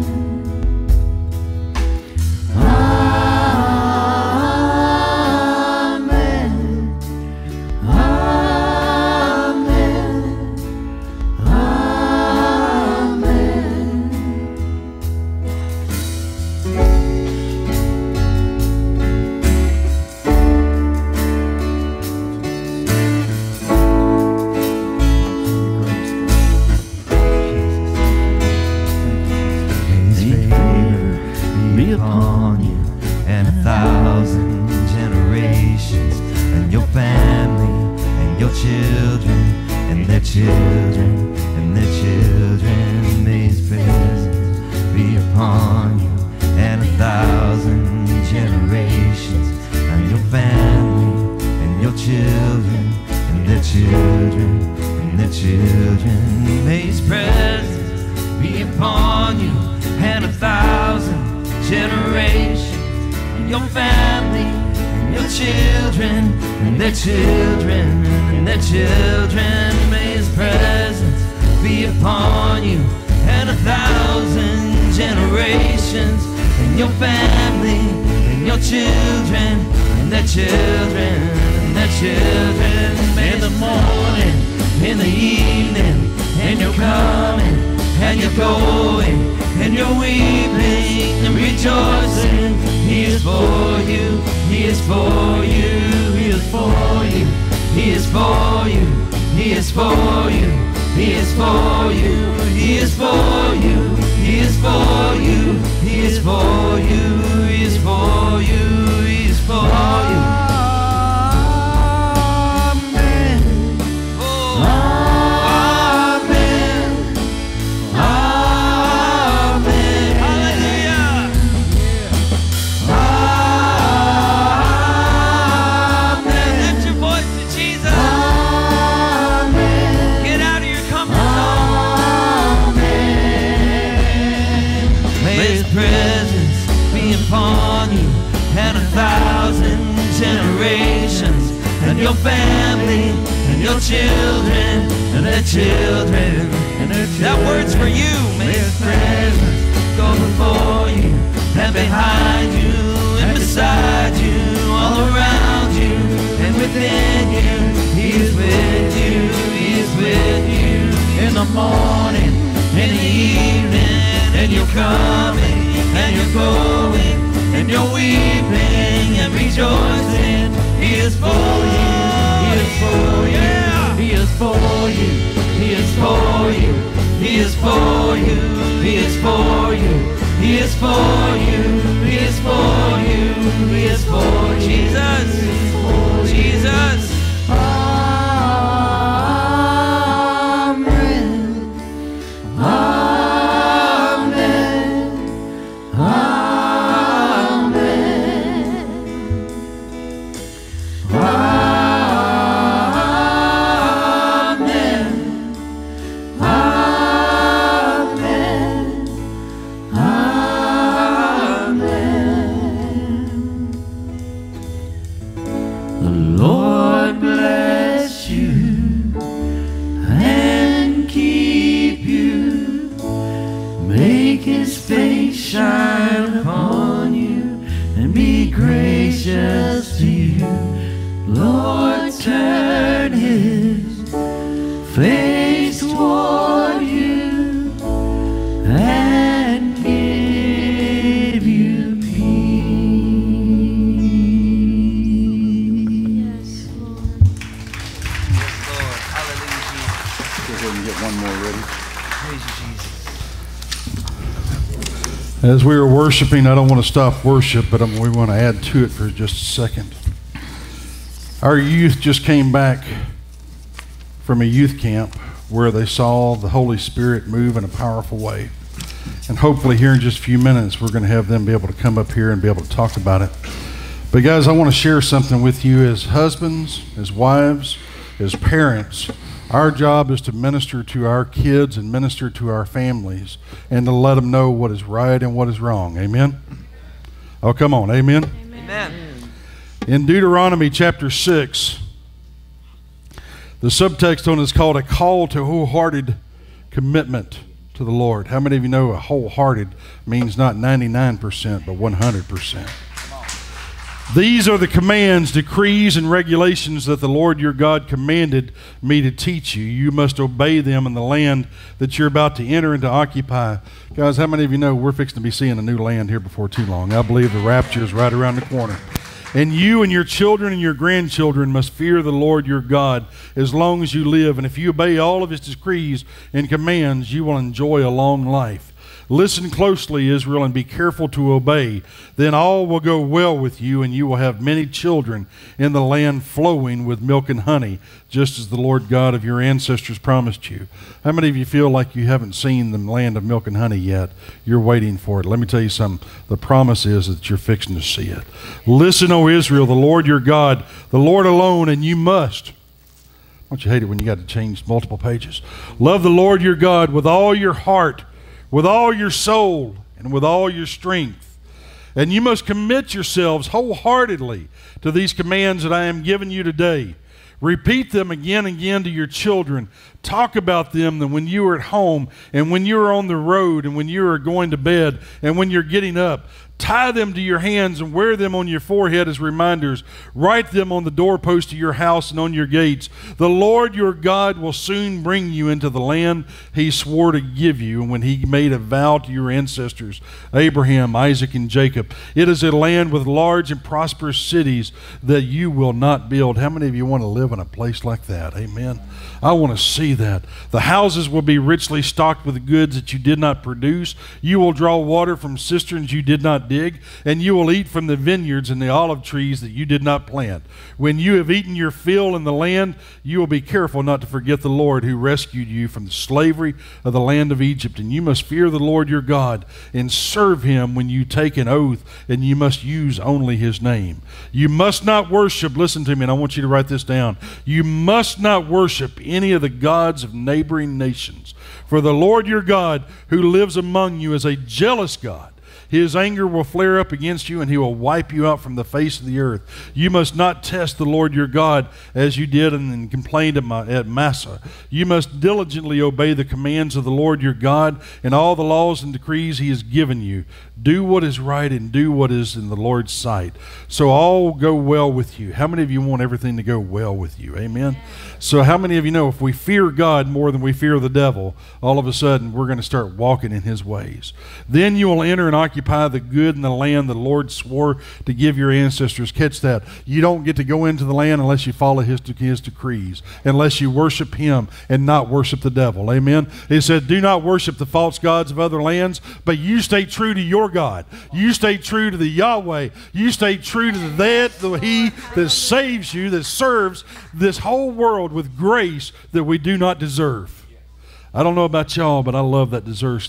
His favor be upon you and 1,000 generations, and your family and your children and their children and their children. May his presence be upon you and 1,000 generations, and your family and your children and their children and and the children. May His presence be upon you and 1,000 generations, and your family, and your children, and their children, and their children. May His presence be upon you and 1,000 generations, and your family, and your children, and their children, and their children. In the morning, in the evening, and you're coming, and you're going, and you're weeping and rejoicing. He is for you, He is for you, He is for you, He is for you, He is for you, He is for you, He is for you, He is for you, He is for you, He is for you, He is for you. Upon you and 1,000 generations, and your family, and your children, and their children, and their children. That word's for you. May His presence go before you, and behind you, and beside you, all around you, and within you. He is with you, He is with you. In the morning, in the evening, and you're coming, and you're going, and you're weeping and rejoicing. He is for you, He is for you, He is for you, He is for you, He is for you, He is for you, He is for you, He is for you, He is for Jesus, Jesus. As we are worshiping, I don't want to stop worship, but we want to add to it for just a second. Our youth just came back from a youth camp where they saw the Holy Spirit move in a powerful way. And hopefully here in just a few minutes, we're going to have them be able to come up here and be able to talk about it. But guys, I want to share something with you as husbands, as wives, as parents. Our job is to minister to our kids and minister to our families and to let them know what is right and what is wrong. Amen? Oh, come on. Amen? Amen. In Deuteronomy chapter 6, the subtext on it is called a call to wholehearted commitment to the Lord. How many of you know a wholehearted means not 99% but 100%? These are the commands, decrees, and regulations that the Lord your God commanded me to teach you. You must obey them in the land that you're about to enter and to occupy. Guys, how many of you know we're fixing to be seeing a new land here before too long? I believe the rapture is right around the corner. And you and your children and your grandchildren must fear the Lord your God as long as you live. And if you obey all of His decrees and commands, you will enjoy a long life. Listen closely, Israel, and be careful to obey. Then all will go well with you, and you will have many children in the land flowing with milk and honey, just as the Lord God of your ancestors promised you. How many of you feel like you haven't seen the land of milk and honey yet? You're waiting for it. Let me tell you something. The promise is that you're fixing to see it. Listen, O Israel, the Lord your God, the Lord alone, and you must Don't you hate it when you got to change multiple pages? Love the Lord your God with all your heart, with all your soul, and with all your strength. And you must commit yourselves wholeheartedly to these commands that I am giving you today. Repeat them again and again to your children. Talk about them when you are at home and when you are on the road and when you are going to bed and when you're getting up. Tie them to your hands and wear them on your forehead as reminders. Write them on the doorpost of your house and on your gates. The Lord your God will soon bring you into the land he swore to give you when he made a vow to your ancestors, Abraham, Isaac, and Jacob. It is a land with large and prosperous cities that you will not build. How many of you want to live in a place like that? Amen. I want to see that. The houses will be richly stocked with goods that you did not produce. You will draw water from cisterns you did not dig, and you will eat from the vineyards and the olive trees that you did not plant. When you have eaten your fill in the land, you will be careful not to forget the Lord who rescued you from the slavery of the land of Egypt. And you must fear the Lord your God and serve him when you take an oath, and you must use only his name. You must not worship, listen to me, and I want you to write this down. You must not worship any of the gods of neighboring nations. For the Lord your God who lives among you is a jealous God. His anger will flare up against you, and he will wipe you out from the face of the earth. You must not test the Lord your God as you did and complained at Massah. You must diligently obey the commands of the Lord your God and all the laws and decrees he has given you. Do what is right and do what is in the Lord's sight, so all will go well with you. How many of you want everything to go well with you? Amen. So how many of you know if we fear God more than we fear the devil, all of a sudden we're going to start walking in his ways? Then you will enter and occupy the good in the land the Lord swore to give your ancestors. Catch that. You don't get to go into the land unless you follow his decrees, unless you worship him and not worship the devil. Amen. He said, do not worship the false gods of other lands, but you stay true to your God. You stay true to the Yahweh. You stay true to he that saves you, that serves this whole world with grace that we do not deserve. I don't know about y'all, but I love that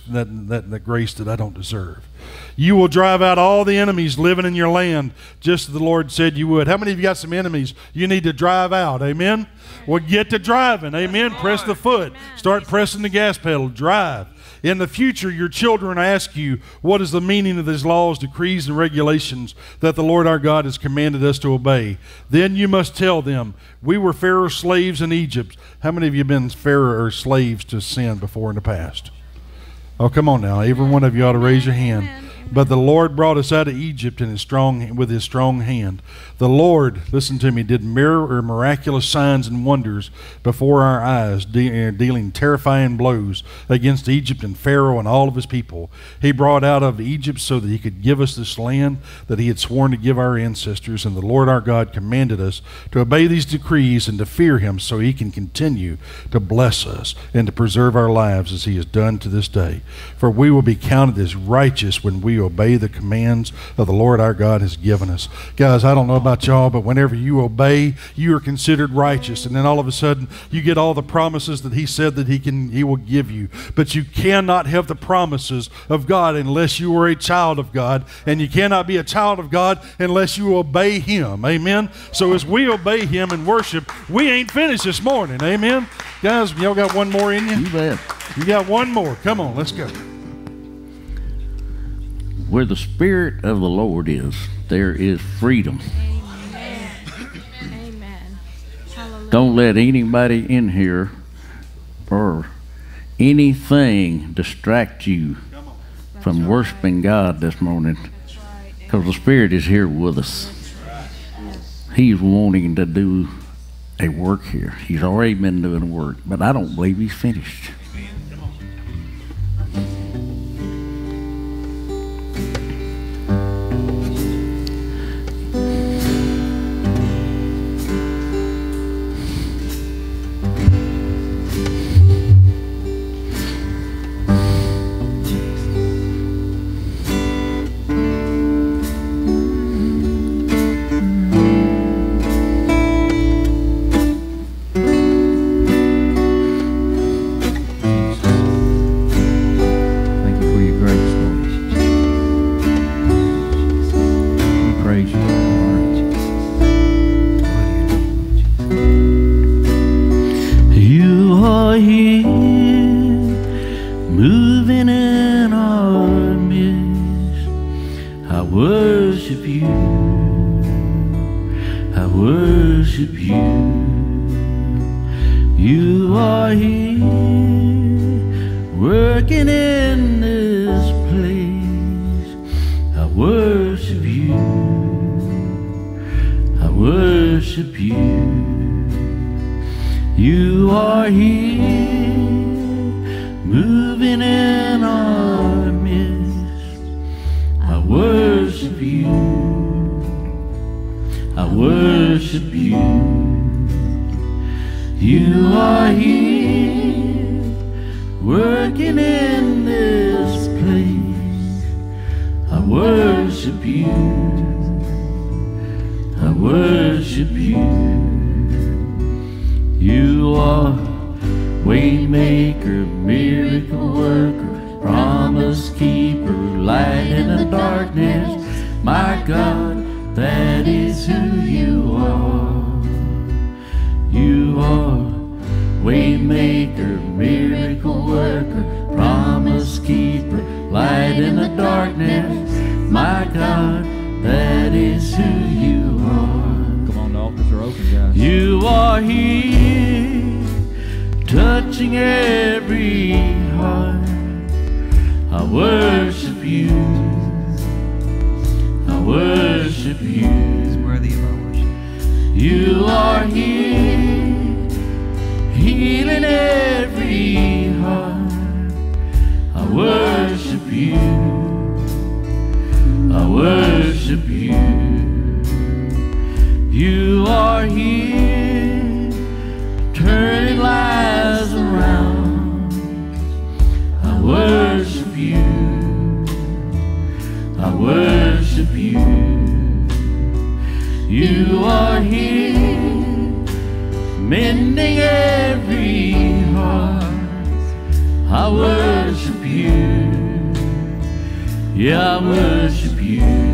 grace that I don't deserve. You will drive out all the enemies living in your land, just as the Lord said you would. How many of you got some enemies you need to drive out? Amen? Well, get to driving. Amen? Press the foot. Start pressing the gas pedal. Drive. In the future, your children ask you, what is the meaning of these laws, decrees, and regulations that the Lord our God has commanded us to obey? Then you must tell them, we were Pharaoh's slaves in Egypt. How many of you have been Pharaoh or slaves to sin before in the past? Oh, come on now. Every one of you ought to raise your hand. But the Lord brought us out of Egypt with his strong hand. The Lord, listen to me, did miraculous signs and wonders before our eyes, dealing terrifying blows against Egypt and Pharaoh and all of his people. He brought out of Egypt so that he could give us this land that he had sworn to give our ancestors. And the Lord our God commanded us to obey these decrees and to fear him so he can continue to bless us and to preserve our lives as he has done to this day. For we will be counted as righteous when we obey the commands of the Lord our God has given us. Guys, I don't know about y'all, but whenever you obey, you are considered righteous. And then all of a sudden, you get all the promises that he said that he will give you. But you cannot have the promises of God unless you are a child of God. And you cannot be a child of God unless you obey him. Amen? So as we obey him and worship, we ain't finished this morning. Amen? Guys, y'all got one more in you? You bet. You got one more. Come on, let's go. Where the Spirit of the Lord is, there is freedom. Amen. Amen. Hallelujah. Don't let anybody in here or anything distract you from worshiping God this morning, because the Spirit is here with us. He's wanting to do a work here. He's already been doing a work, but I don't believe he's finished. are here, moving in our midst. I worship you, I worship you. You are here, working in this place. I worship you, I worship you. You are here, moving in our midst. I worship you, I worship you. You are here, working in this place. I worship you, I worship you. You are waymaker, miracle worker, promise keeper, light in the darkness. My God, that is who you are. You are waymaker, miracle worker, promise keeper, light in the darkness. My God, that is who you are. Come on, the altars are open, guys. You are here, touching every heart. I worship you, I worship you. He's worthy of our worship. You are here, healing every heart. I worship you, I worship you. You are here, turning lives around. I worship you, I worship you. You are here, mending every heart. I worship you, yeah, I worship you.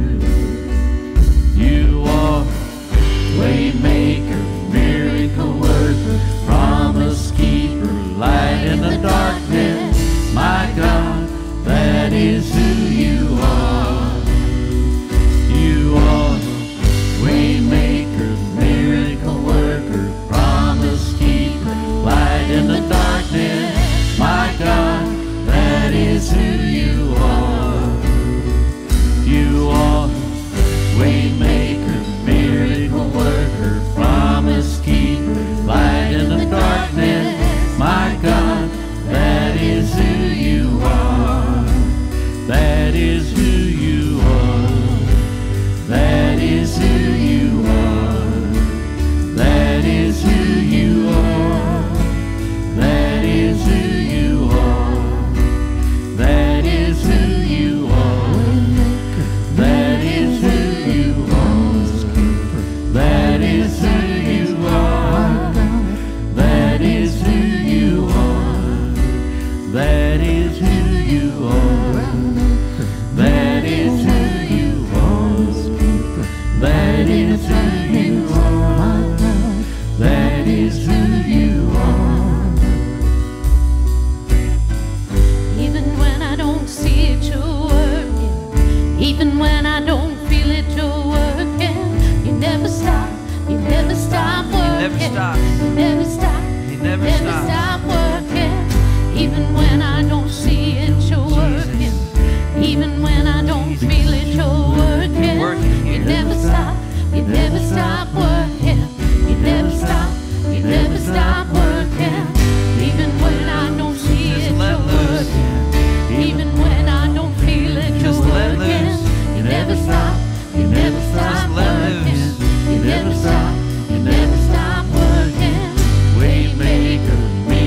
You are waymaker, miracle worker, promise keeper, light in the darkness. My God, that is who you are. You are waymaker, miracle worker, promise keeper, light in the darkness. My God, that is who you are. You are waymaker, miracle worker, promise keeper, light in the darkness. My God, that is who you are. That is who you are. That is who you are. That is who you are. That is who you are. That is who you are. That is who you are. That is who you are. That is who you are. That is who you are. That is who you are. That is who you are. That is who you are. Even when I don't see it, you're working. Even when I don't feel it, you're working. You never stop. You never stop working. never stops. You never stop. He never Never stops. stop working. Even when I don't see it, you're working. Even when I don't feel it, you're working. Working You here. never stop. You never stop working. You never stop. You never stop working. Even when I don't see Just it, let you're loose. working. Even when I don't feel it, you're Just let working. loose. You never stop. You never stop Just let working. loose. You never stop. You never stop working. Waymaker,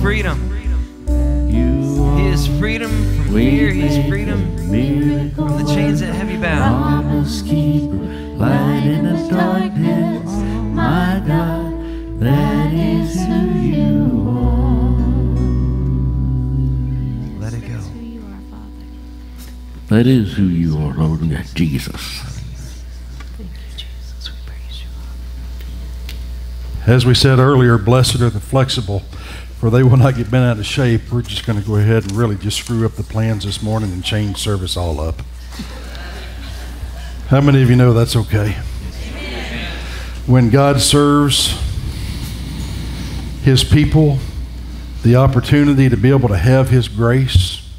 freedom. You He is freedom from fear. He is freedom from the chains that have you bound. promise keeper, light in the darkness, my God, that is who you are. Let it go. Who you are, Father. That is who you are, Lord Jesus. Thank you, Jesus. We praise you. As we said earlier, blessed are the flexible, for they will not get bent out of shape. We're just going to go ahead and really just screw up the plans this morning and change service all up. How many of you know that's okay? When God serves His people the opportunity to be able to have His grace,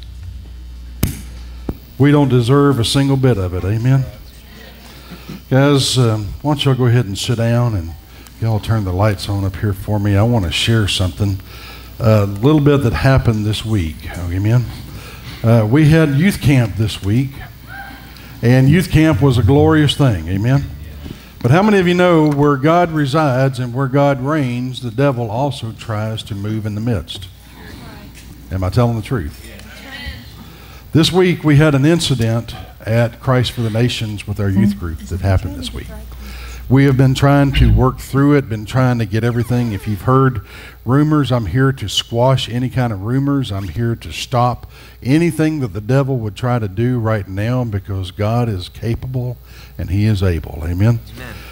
we don't deserve a single bit of it. Amen? Guys, why don't y'all go ahead and sit down, and y'all turn the lights on up here for me. I want to share something, a little bit that happened this week. Amen? We had youth camp this week, and youth camp was a glorious thing. Amen? But how many of you know where God resides and where God reigns, the devil also tries to move in the midst? Am I telling the truth? This week we had an incident at Christ for the Nations with our youth group that happened this week. We have been trying to work through it, been trying to get everything. If you've heard rumors, I'm here to squash any kind of rumors. I'm here to stop anything that the devil would try to do right now, because God is capable and He is able. Amen?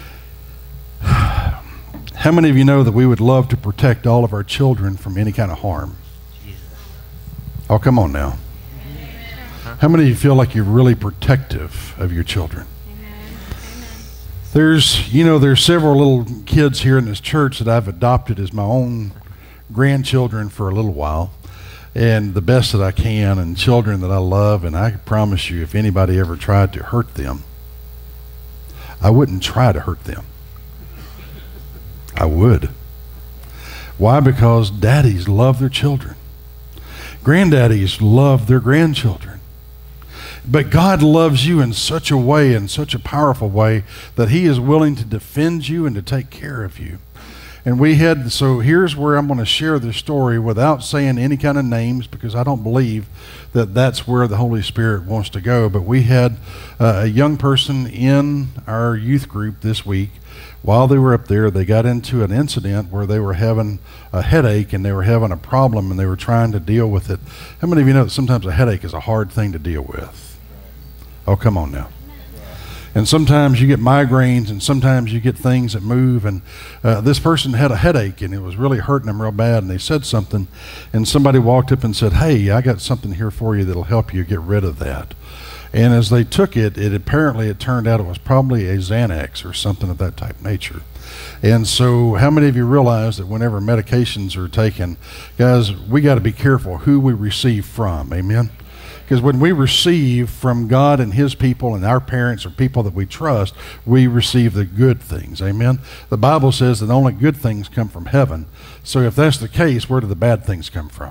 Amen. How many of you know that we would love to protect all of our children from any kind of harm? Oh, come on now. How many of you feel like you're really protective of your children? There's several little kids here in this church that I've adopted as my own grandchildren for a little while, and the best that I can, and children that I love, and I promise you, if anybody ever tried to hurt them, I wouldn't try to hurt them. I would. Why? Because daddies love their children. Granddaddies love their grandchildren. But God loves you in such a way, in such a powerful way, that He is willing to defend you and to take care of you. And so here's where I'm going to share this story without saying any kind of names, because I don't believe that that's where the Holy Spirit wants to go. But we had a young person in our youth group this week. While they were up there, they got into an incident where they were having a headache and they were having a problem and they were trying to deal with it. How many of you know that sometimes a headache is a hard thing to deal with? Oh, come on now. And sometimes you get migraines, and sometimes you get things that move. And this person had a headache, and it was really hurting them real bad. And they said something, and somebody walked up and said, "Hey, I got something here for you that'll help you get rid of that." And as they took it, it turned out it was probably a Xanax or something of that type nature. And so how many of you realize that whenever medications are taken, guys, we got to be careful who we receive from. Amen? Because when we receive from God and His people and our parents or people that we trust, we receive the good things. Amen? The Bible says that only good things come from heaven. So if that's the case, where do the bad things come from?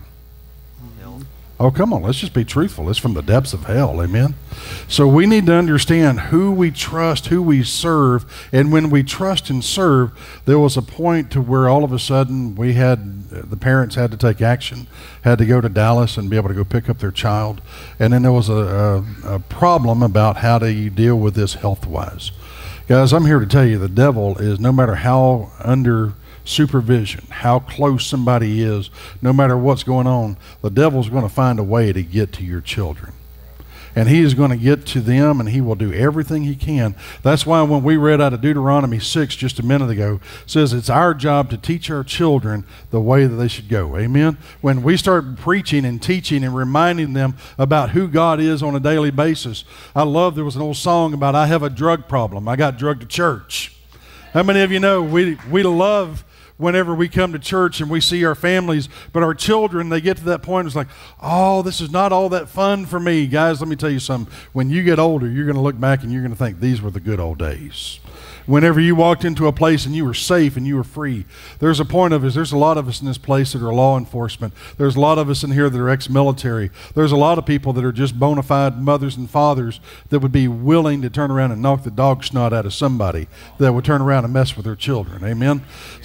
Oh, come on, let's just be truthful. It's from the depths of hell, amen? So we need to understand who we trust, who we serve, and when we trust and serve, there was a point to where all of a sudden the parents had to take action, had to go to Dallas and be able to go pick up their child, and then there was a problem about how do you deal with this health-wise. Guys, I'm here to tell you the devil is, no matter how under supervision, how close somebody is, no matter what's going on, the devil's going to find a way to get to your children. And he is going to get to them, and he will do everything he can. That's why when we read out of Deuteronomy 6 just a minute ago, it says it's our job to teach our children the way that they should go. Amen? When we start preaching and teaching and reminding them about who God is on a daily basis. I love, there was an old song about, I have a drug problem. I got drugged to church. How many of you know we love whenever we come to church and we see our families, but our children, they get to that point, it's like, oh, this is not all that fun for me. Guys, let me tell you something. When you get older, you're going to look back and you're going to think these were the good old days. Whenever you walked into a place and you were safe and you were free. There's a point of us, there's a lot of us in this place that are law enforcement. There's a lot of us in here that are ex-military. There's a lot of people that are just bona fide mothers and fathers that would be willing to turn around and knock the dog snot out of somebody that would turn around and mess with their children. Amen? So what I'm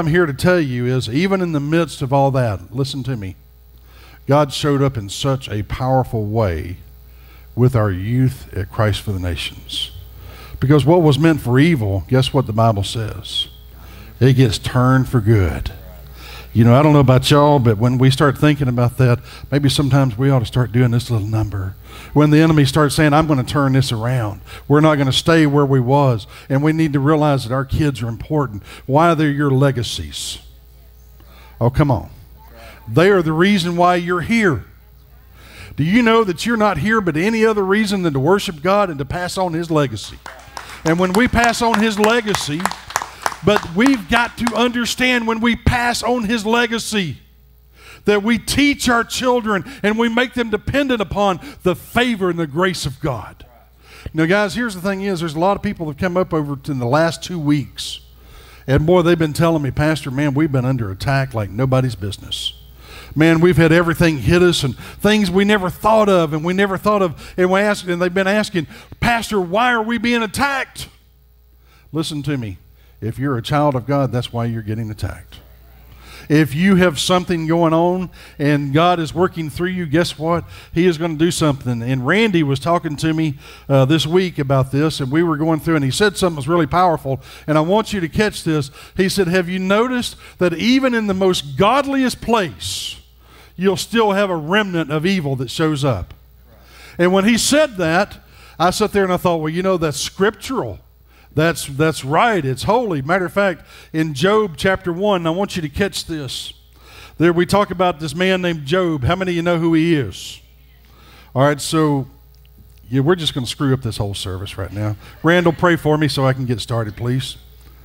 I'm here to tell you is, even in the midst of all that, listen to me, God showed up in such a powerful way with our youth at Christ for the Nations. Because what was meant for evil, guess what the Bible says? It gets turned for good. You know, I don't know about y'all, but when we start thinking about that, maybe sometimes we ought to start doing this little number. When the enemy starts saying, I'm going to turn this around. We're not going to stay where we was. And we need to realize that our kids are important. Why? They're your legacies. Oh, come on. They are the reason why you're here. Do you know that you're not here but any other reason than to worship God and to pass on His legacy? And when we pass on His legacy, but we've got to understand when we pass on His legacy that we teach our children and we make them dependent upon the favor and the grace of God. Now, guys, here's the thing is, there's a lot of people that have come up over in the last 2 weeks, and boy, they've been telling me, Pastor, man, we've been under attack like nobody's business. Man, we've had everything hit us and things we never thought of, and they've been asking, Pastor, why are we being attacked? Listen to me. If you're a child of God, that's why you're getting attacked. If you have something going on and God is working through you, guess what? He is going to do something. And Randy was talking to me this week about this, and we were going through, and he said something was really powerful, and I want you to catch this. He said, have you noticed that even in the most godliest place, you'll still have a remnant of evil that shows up? And when he said that, I sat there and I thought, well, you know, that's scriptural. That's right. It's holy. Matter of fact, in Job chapter 1, I want you to catch this. There we talk about this man named Job. How many of you know who he is? All right, so yeah, we're just going to screw up this whole service right now. Randall, pray for me so I can get started, please.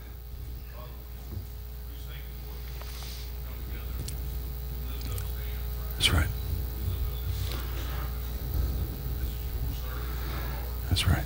That's right. That's right.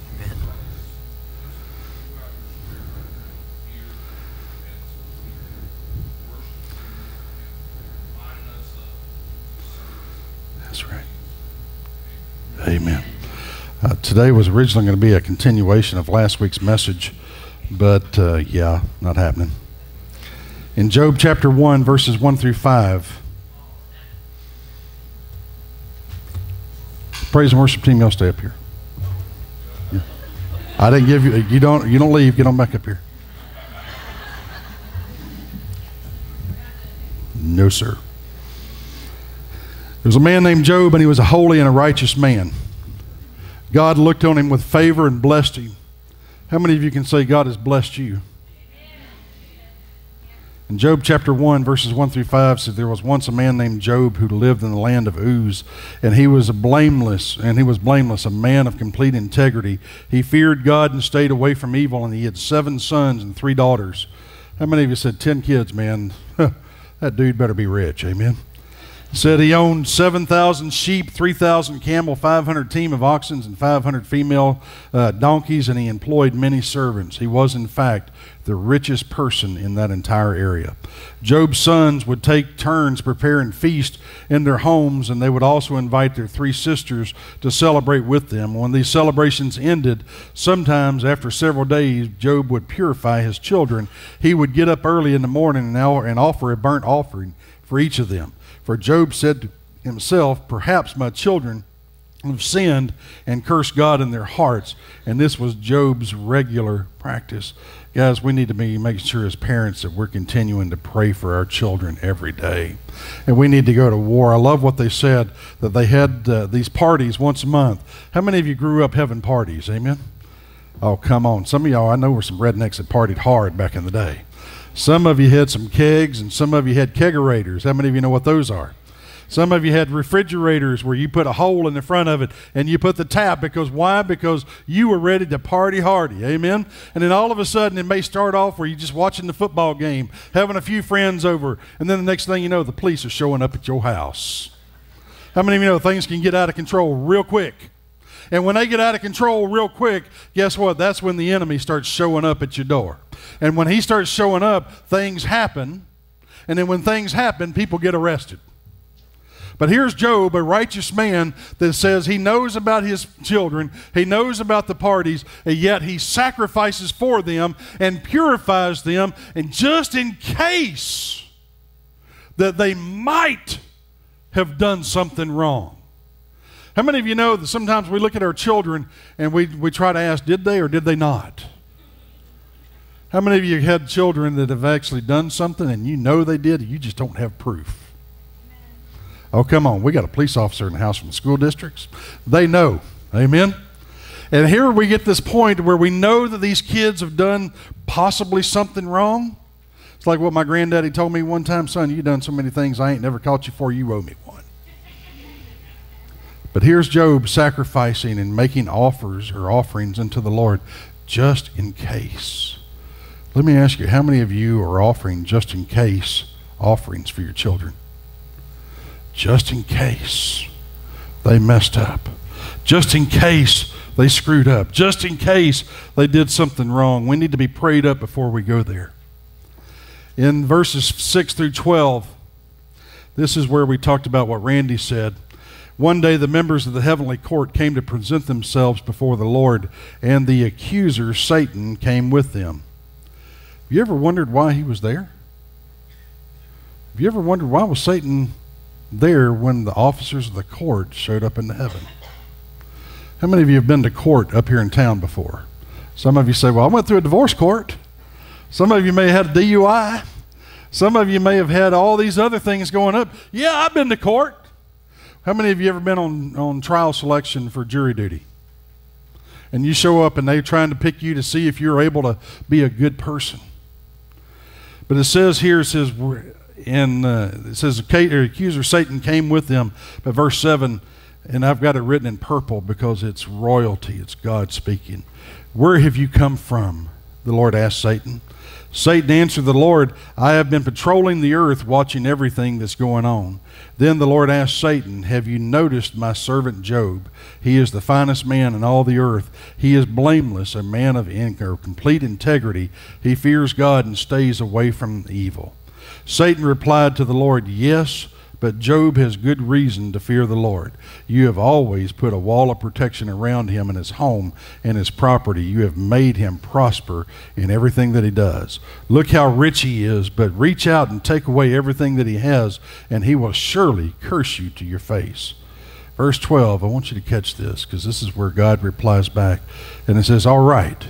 That's right. Amen. Today was originally going to be a continuation of last week's message, but yeah, not happening. In Job chapter 1, verses 1 through 5, praise and worship team, y'all stay up here. Yeah. I didn't give you, you don't leave, get on back up here. No, sir. There was a man named Job, and he was a holy and a righteous man. God looked on him with favor and blessed him. How many of you can say God has blessed you? In Job chapter 1, verses 1 through 5 says, there was once a man named Job who lived in the land of Uz, and he was blameless, a man of complete integrity. He feared God and stayed away from evil, and he had 7 sons and 3 daughters. How many of you said 10 kids, man? That dude better be rich, amen? Said he owned 7,000 sheep, 3,000 camel, 500 team of oxen, and 500 female donkeys, and he employed many servants. He was, in fact, the richest person in that entire area. Job's sons would take turns preparing feast in their homes, and they would also invite their 3 sisters to celebrate with them. When these celebrations ended, sometimes after several days, Job would purify his children. He would get up early in the morning and offer a burnt offering for each of them. For Job said to himself, perhaps my children have sinned and cursed God in their hearts. And this was Job's regular practice. Guys, we need to be making sure as parents that we're continuing to pray for our children every day. And we need to go to war. I love what they said, that they had these parties once a month. How many of you grew up having parties? Amen? Oh, come on. Some of y'all, I know, were some rednecks that partied hard back in the day. Some of you had some kegs, and some of you had kegerators. How many of you know what those are? Some of you had refrigerators where you put a hole in the front of it and you put the tap. Because why? Because you were ready to party hardy. Amen? And then all of a sudden it may start off where you're just watching the football game, having a few friends over, and then the next thing you know, the police are showing up at your house. How many of you know things can get out of control real quick? And when they get out of control real quick, guess what? That's when the enemy starts showing up at your door. And when he starts showing up, things happen. And then when things happen, people get arrested. But here's Job, a righteous man, that says he knows about his children, he knows about the parties, and yet he sacrifices for them and purifies them, and just in case that they might have done something wrong. How many of you know that sometimes we look at our children and we try to ask, did they or did they not? How many of you had children that have actually done something and you know they did, and you just don't have proof? Oh, come on. We got a police officer in the house from the school districts. They know. Amen? And here we get this point where we know that these kids have done possibly something wrong. It's like what my granddaddy told me one time, son, you've done so many things I ain't never caught you for, you owe me one. But here's Job sacrificing and making offers or offerings unto the Lord just in case. Let me ask you, how many of you are offering just in case offerings for your children? Just in case they messed up. Just in case they screwed up. Just in case they did something wrong. We need to be prayed up before we go there. In verses 6 through 12, this is where we talked about what Randy said. One day the members of the heavenly court came to present themselves before the Lord, and the accuser, Satan, came with them. Have you ever wondered why he was there? Have you ever wondered why was Satan there when the officers of the court showed up into heaven? How many of you have been to court up here in town before? Some of you say, well, I went through a divorce court. Some of you may have had a DUI. Some of you may have had all these other things going up. Yeah, I've been to court. How many of you ever been on trial selection for jury duty? And you show up and they're trying to pick you to see if you're able to be a good person. But it says here, it says accuser Satan came with them. But verse 7, and I've got it written in purple because it's royalty, it's God speaking. Where have you come from? The Lord asked Satan. Satan answered the Lord, I have been patrolling the earth, watching everything that's going on. Then the Lord asked Satan, have you noticed my servant Job? He is the finest man in all the earth. He is blameless, a man of complete integrity. He fears God and stays away from evil. Satan replied to the Lord, yes, but Job has good reason to fear the Lord. You have always put a wall of protection around him and his home and his property. You have made him prosper in everything that he does. Look how rich he is, but reach out and take away everything that he has, and he will surely curse you to your face. Verse 12, I want you to catch this, because this is where God replies back. And it says, all right,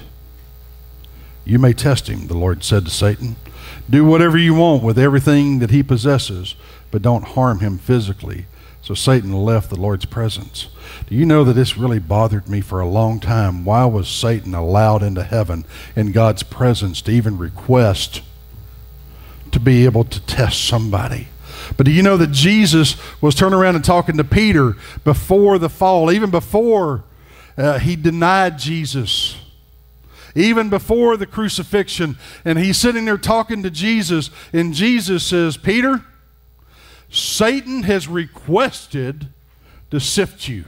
you may test him, the Lord said to Satan. Do whatever you want with everything that he possesses, but don't harm him physically. So Satan left the Lord's presence. Do you know that this really bothered me for a long time? Why was Satan allowed into heaven in God's presence to even request to be able to test somebody? But do you know that Jesus was turning around and talking to Peter before the fall, even before he denied Jesus, even before the crucifixion, and he's sitting there talking to Jesus, and Jesus says, Peter, Satan has requested to sift you.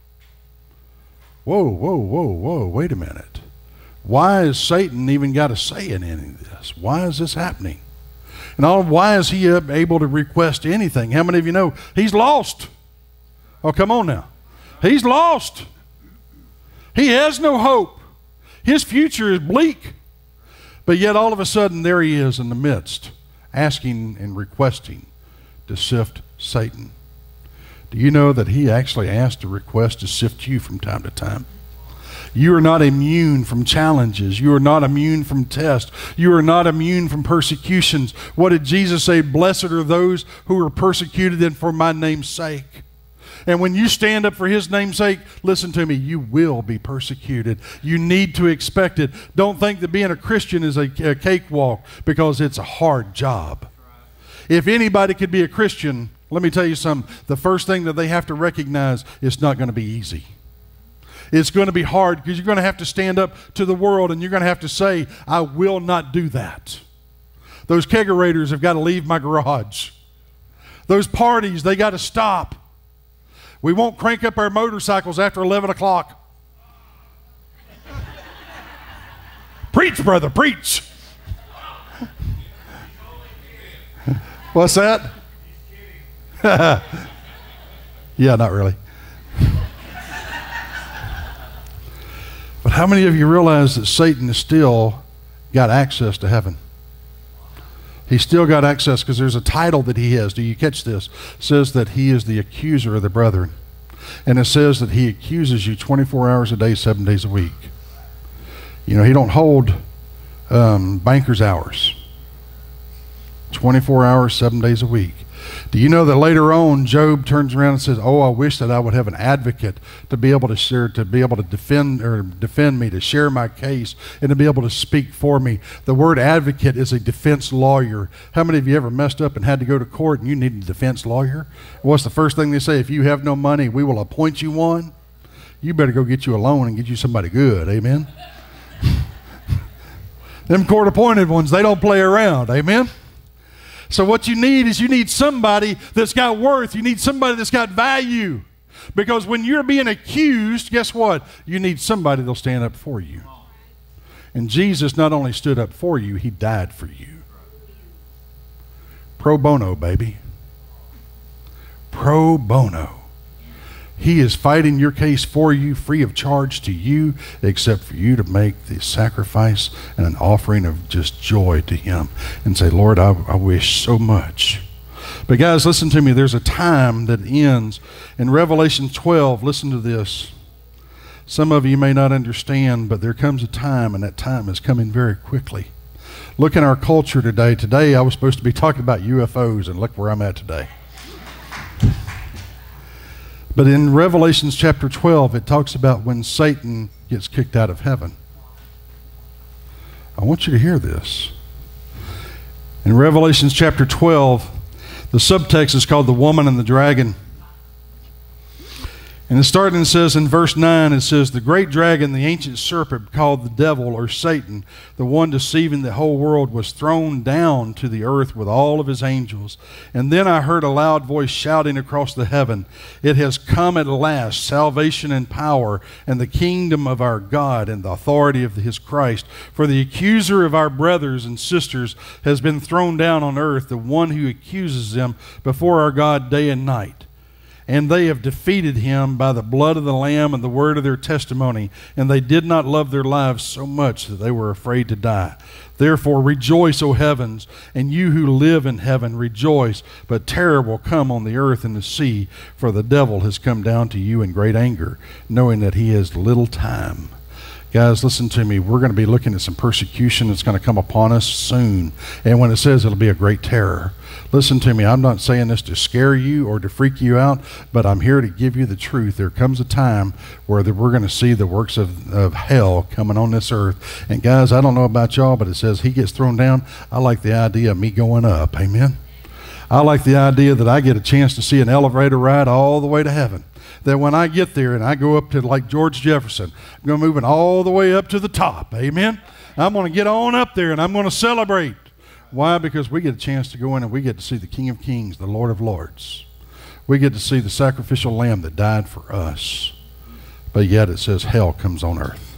Whoa, whoa, whoa, whoa, wait a minute. Why has Satan even got a say in any of this? Why is this happening? And why is he able to request anything? How many of you know he's lost? Oh, come on now. He's lost. He has no hope. His future is bleak. But yet all of a sudden there he is in the midst, asking and requesting to sift Satan. Do you know that he actually asked a request to sift you from time to time? You are not immune from challenges. You are not immune from tests. You are not immune from persecutions. What did Jesus say? Blessed are those who are persecuted and for my name's sake. And when you stand up for his name's sake, listen to me, you will be persecuted. You need to expect it. Don't think that being a Christian is a cakewalk, because it's a hard job. If anybody could be a Christian, let me tell you something. The first thing that they have to recognize, it's not going to be easy. It's going to be hard, because you're going to have to stand up to the world, and you're going to have to say, I will not do that. Those kegerators have got to leave my garage. Those parties, they got to stop. We won't crank up our motorcycles after 11 o'clock. Preach, brother, preach. What's that? Yeah, not really. But how many of you realize that Satan has still got access to heaven? He's still got access because there's a title that he has. Do you catch this? It says that he is the accuser of the brethren. And it says that he accuses you 24 hours a day, 7 days a week. You know, he don't hold banker's hours. 24 hours, 7 days a week. Do you know that later on Job turns around and says, "Oh, I wish that I would have an advocate to be able to share, to be able to defend me, to share my case, and to be able to speak for me." The word advocate is a defense lawyer. How many of you ever messed up and had to go to court and you needed a defense lawyer? What's the first thing they say? If you have no money, we will appoint you one. You better go get you a loan and get you somebody good. Amen. Them court-appointed ones, they don't play around. Amen. So what you need is you need somebody that's got worth. You need somebody that's got value. Because when you're being accused, guess what? You need somebody that'll stand up for you. And Jesus not only stood up for you, he died for you. Pro bono, baby. Pro bono. He is fighting your case for you, free of charge to you, except for you to make the sacrifice and an offering of just joy to him and say, "Lord, I wish so much." But guys, listen to me. There's a time that ends. In Revelation 12, listen to this. Some of you may not understand, but there comes a time, and that time is coming very quickly. Look in our culture today. Today I was supposed to be talking about UFOs, and look where I'm at today. But in Revelation chapter 12, it talks about when Satan gets kicked out of heaven. I want you to hear this. In Revelation chapter 12, the subtext is called the woman and the dragon. And it starting says in verse 9, it says, "The great dragon, the ancient serpent called the devil or Satan, the one deceiving the whole world, was thrown down to the earth with all of his angels. And then I heard a loud voice shouting across the heaven, 'It has come at last, salvation and power, and the kingdom of our God and the authority of his Christ. For the accuser of our brothers and sisters has been thrown down on earth, the one who accuses them before our God day and night. And they have defeated him by the blood of the Lamb and the word of their testimony, and they did not love their lives so much that they were afraid to die. Therefore rejoice, O heavens, and you who live in heaven, rejoice. But terror will come on the earth and the sea, for the devil has come down to you in great anger, knowing that he has little time.'" Guys, listen to me. We're going to be looking at some persecution that's going to come upon us soon. And when it says it'll be a great terror, listen to me. I'm not saying this to scare you or to freak you out, but I'm here to give you the truth. There comes a time where we're going to see the works of hell coming on this earth. And guys, I don't know about y'all, but it says he gets thrown down. I like the idea of me going up. Amen. I like the idea that I get a chance to see an elevator ride all the way to heaven. That when I get there and I go up to like George Jefferson, I'm going to move it all the way up to the top. Amen. I'm going to get on up there and I'm going to celebrate. Why? Because we get a chance to go in and we get to see the King of Kings, the Lord of Lords. We get to see the sacrificial lamb that died for us. But yet it says hell comes on earth.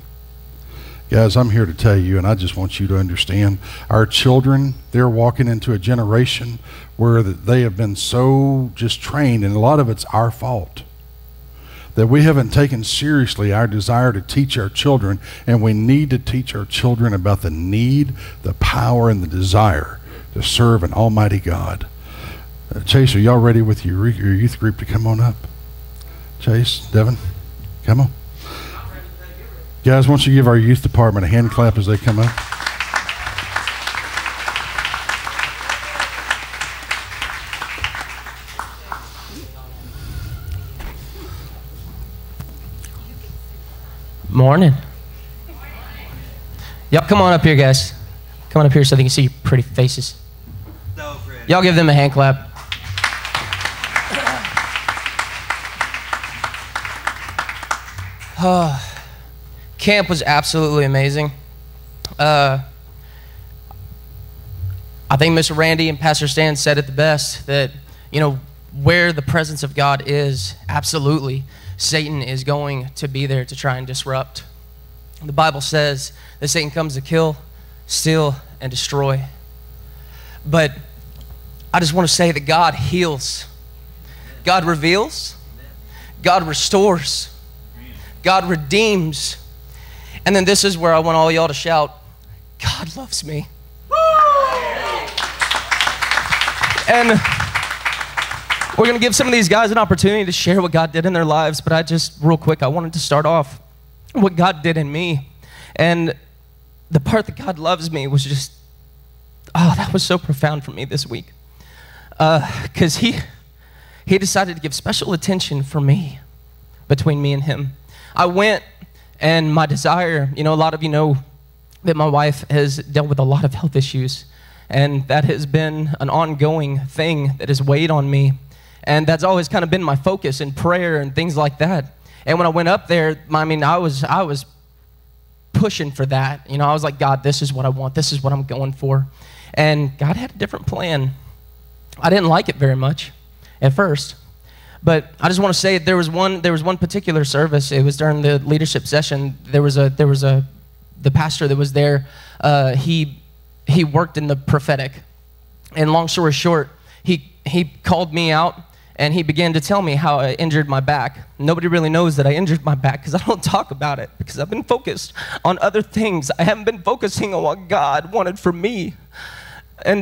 Guys, I'm here to tell you, and I just want you to understand, our children, they're walking into a generation where they have been so just trained, and a lot of it's our fault, that we haven't taken seriously our desire to teach our children, and we need to teach our children about the need, the power, and the desire to serve an almighty God. Chase, are y'all ready with your youth group to come on up? Chase, Devin, come on. Guys, why don't you give our youth department a hand clap as they come up? Morning. Y'all come on up here, guys. Come on up here so they can see your pretty faces. Y'all give them a hand clap. Camp was absolutely amazing. I think Mr. Randy and Pastor Stan said it the best, that, you know, where the presence of God is, absolutely, Satan is going to be there to try and disrupt. The Bible says that Satan comes to kill, steal, and destroy. But I just want to say that God heals. God reveals, God restores. God redeems. And then this is where I want all y'all to shout, God loves me. And we're going to give some of these guys an opportunity to share what God did in their lives, but real quick, I wanted to start off what God did in me. And the part that God loves me was just, that was so profound for me this week. Because he decided to give special attention for me, between me and him. I went, and my desire, a lot of you know that my wife has dealt with a lot of health issues, and that has been an ongoing thing that has weighed on me. And that's always kind of been my focus in prayer and things like that. And when I went up there, I was pushing for that. I was like, God, this is what I want. This is what I'm going for. And God had a different plan. I didn't like it very much at first. But I just want to say there was one particular service. It was during the leadership session. The pastor that was there, he worked in the prophetic. And long story short, he called me out and he began to tell me how I injured my back. Nobody really knows that I injured my back because I don't talk about it, because I've been focused on other things. I haven't been focusing on what God wanted for me. And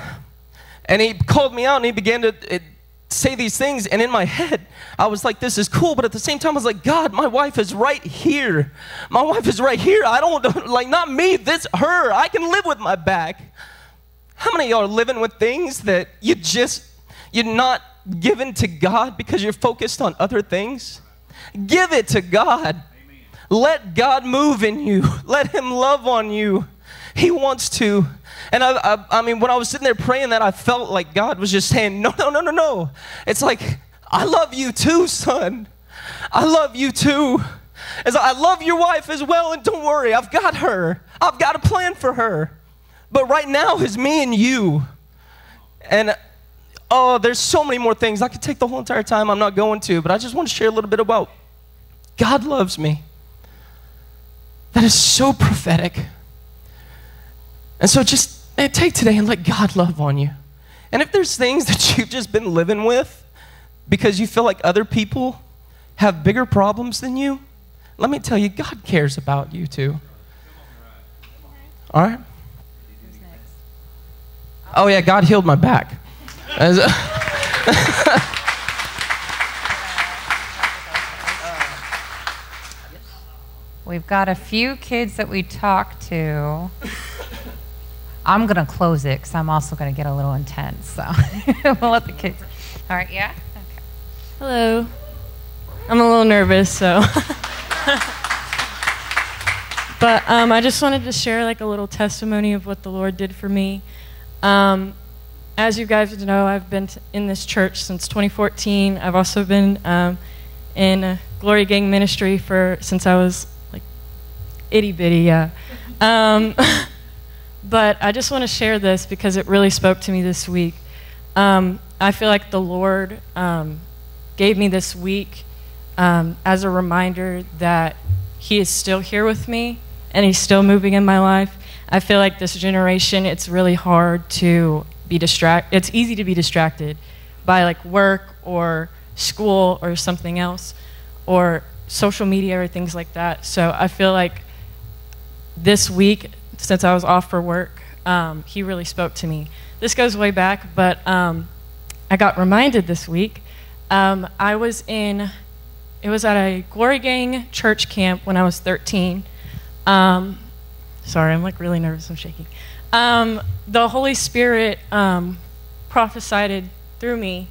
he called me out and he began to say these things, and in my head I was like, this is cool, but at the same time I was like, God, my wife is right here. My wife is right here. I don't, like, not me, this, her. I can live with my back. How many of y'all are living with things that you're not giving to God because you're focused on other things? Give it to God. Amen. Let God move in you. Let him love on you. He wants to. And I mean, when I was sitting there praying that, I felt like God was just saying, no. It's like, I love you too, son. I love you too. It's like, I love your wife as well, and don't worry, I've got her. I've got a plan for her. But right now is me and you. And there's so many more things. I could take the whole entire time. I'm not going to, but I just want to share a little bit about God loves me. That is so prophetic. And so just take today and let God love on you. And if there's things that you've just been living with because you feel like other people have bigger problems than you, let me tell you, God cares about you too. All right? Oh yeah, God healed my back. We've got a few kids that we talk to. I'm going to close it because I'm also going to get a little intense. So we'll let the kids. All right, yeah? Okay. Hello. I'm a little nervous, so. But I just wanted to share like a little testimony of what the Lord did for me. As you guys know, I've been in this church since 2014. I've also been in a Glory Gang ministry since I was like itty bitty, yeah. But I just want to share this because it really spoke to me this week. I feel like the Lord gave me this week as a reminder that he is still here with me and he's still moving in my life. I feel like this generation, it's really hard to be distracted. It's easy to be distracted by like work or school or something else or social media or things like that. So I feel like this week, since I was off for work, he really spoke to me. This goes way back, but I got reminded this week. It was at a Glory Gang church camp when I was 13. Sorry, I'm like really nervous, I'm shaking. The Holy Spirit prophesied through me,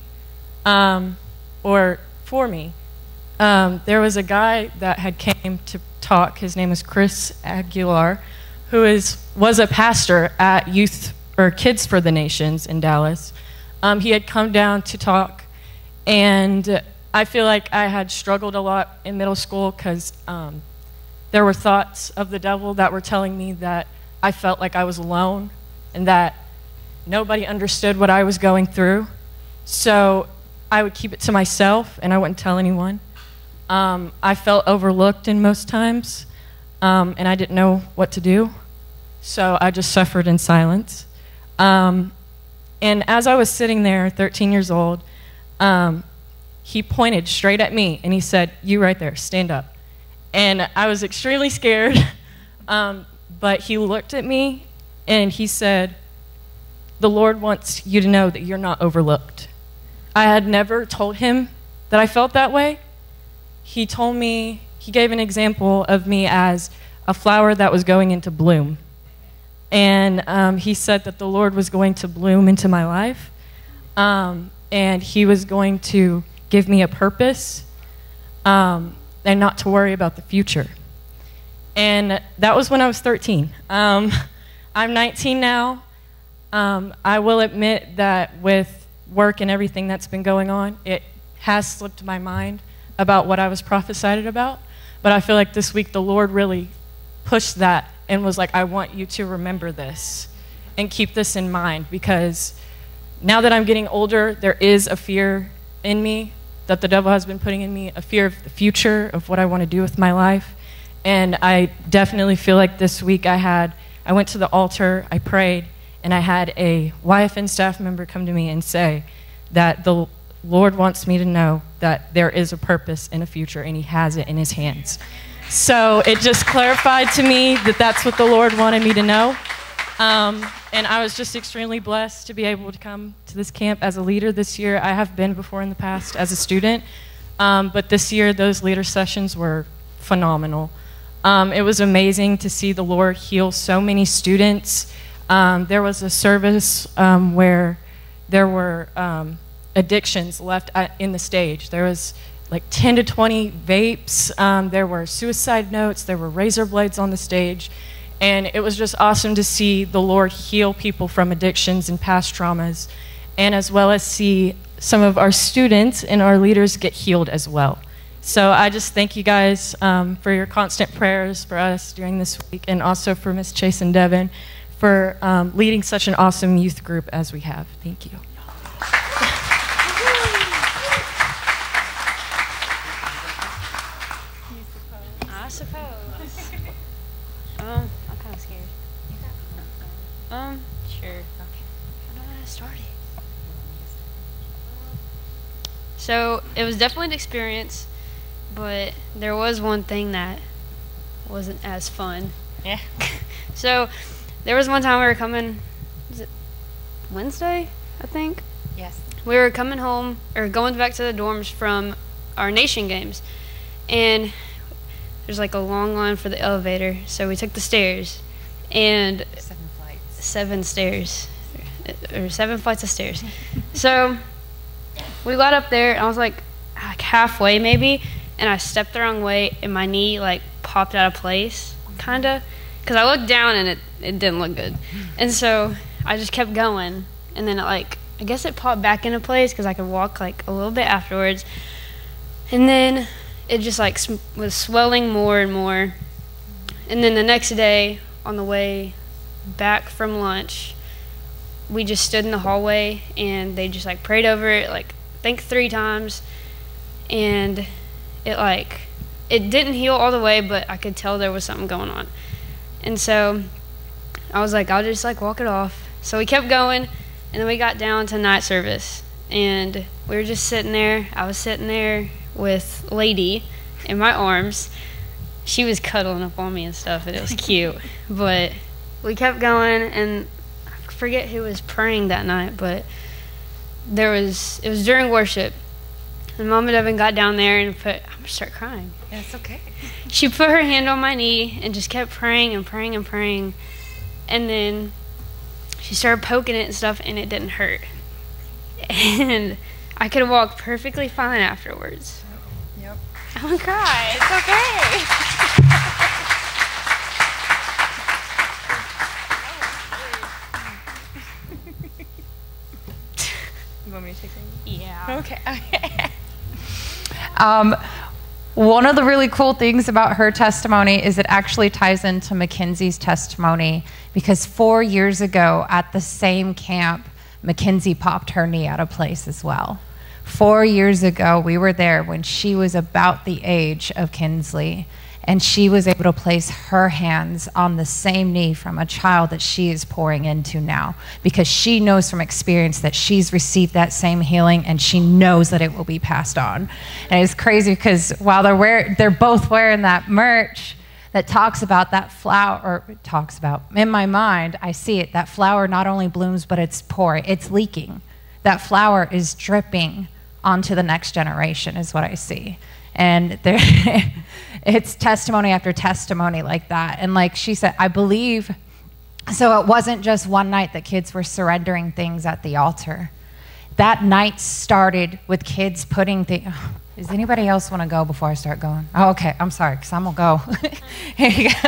or for me. There was a guy that had came to talk. His name is Chris Aguilar, who was a pastor at Youth or Kids for the Nations in Dallas. He had come down to talk, and I feel like I had struggled a lot in middle school because there were thoughts of the devil that were telling me that I felt like I was alone and that nobody understood what I was going through. So I would keep it to myself and I wouldn't tell anyone. I felt overlooked in most times, and I didn't know what to do. So I just suffered in silence. And as I was sitting there, 13 years old, he pointed straight at me and he said, "You right there, stand up." And I was extremely scared, but he looked at me and he said, "The Lord wants you to know that you're not overlooked." I had never told him that I felt that way. He told me, he gave an example of me as a flower that was going into bloom. And he said that the Lord was going to bloom into my life, and he was going to give me a purpose, and not to worry about the future. And that was when I was 13. I'm 19 now. I will admit that with work and everything that's been going on, it has slipped my mind about what I was prophesied about. But I feel like this week the Lord really pushed that and was like, "I want you to remember this and keep this in mind," because now that I'm getting older, there is a fear in me that the devil has been putting in me, a fear of the future, of what I want to do with my life. And I definitely feel like this week I went to the altar, I prayed, and I had a YFN staff member come to me and say that the Lord wants me to know that there is a purpose in a future and he has it in his hands. So it just clarified to me that that's what the Lord wanted me to know. And I was just extremely blessed to be able to come to this camp as a leader this year. I have been before in the past as a student, but this year those leader sessions were phenomenal. It was amazing to see the Lord heal so many students. There was a service where there were addictions left in the stage. There was like 10 to 20 vapes. There were suicide notes. There were razor blades on the stage. And it was just awesome to see the Lord heal people from addictions and past traumas, and as well as see some of our students and our leaders get healed as well. So I just thank you guys for your constant prayers for us during this week, and also for Miss Chase and Devin for leading such an awesome youth group as we have. Thank you. I suppose. I'm kind of scared. Sure. Okay. I don't know how to start it. So it was definitely an experience, but there was one thing that wasn't as fun. Yeah. So there was one time we were coming, was it Wednesday, I think? Yes. We were coming home, or going back to the dorms from our nation games, and there's like a long line for the elevator, so we took the stairs, and 7 flights. 7 stairs, or 7 flights of stairs. So we got up there, and I was like halfway maybe, and I stepped the wrong way, and my knee like popped out of place, kinda, because I looked down and it didn't look good, and so I just kept going, and then I guess it popped back into place because I could walk like a little bit afterwards, and then it just like was swelling more and more. And then the next day on the way back from lunch, we just stood in the hallway and they just like prayed over it, like I think 3 times, and it didn't heal all the way, but I could tell there was something going on. And so I was like, I'll just like walk it off. So we kept going, and then we got down to night service, and we were just sitting there. I was sitting there with Lady in my arms. She was cuddling up on me and stuff, and it was cute. But we kept going, and I forget who was praying that night, but it was during worship. And Mama Devin got down there and I'm gonna start crying. Yeah, it's okay. She put her hand on my knee and just kept praying and praying and praying. And then she started poking it and stuff, and it didn't hurt. And I could walk perfectly fine afterwards. Yep. I'm gonna cry. It's okay. You want me to take it? Yeah. Okay. One of the really cool things about her testimony is it actually ties into Mackenzie's testimony, because 4 years ago at the same camp, Mackenzie popped her knee out of place as well. 4 years ago, we were there when she was about the age of Kinsley, And she was able to place her hands on the same knee from a child that she is pouring into now, because she knows from experience that she's received that same healing, and she knows that it will be passed on. And it's crazy because while they're both wearing that merch that talks about that flower, or talks about, in my mind, I see it, that flower not only blooms, but it's pouring, it's leaking. That flower is dripping onto the next generation is what I see. And there, it's testimony after testimony like that. And like she said, I believe, so it wasn't just one night that kids were surrendering things at the altar. That night started with kids putting things. Does anybody else want to go before I start going? Oh, okay. I'm sorry, because I'm going to go. Here you go.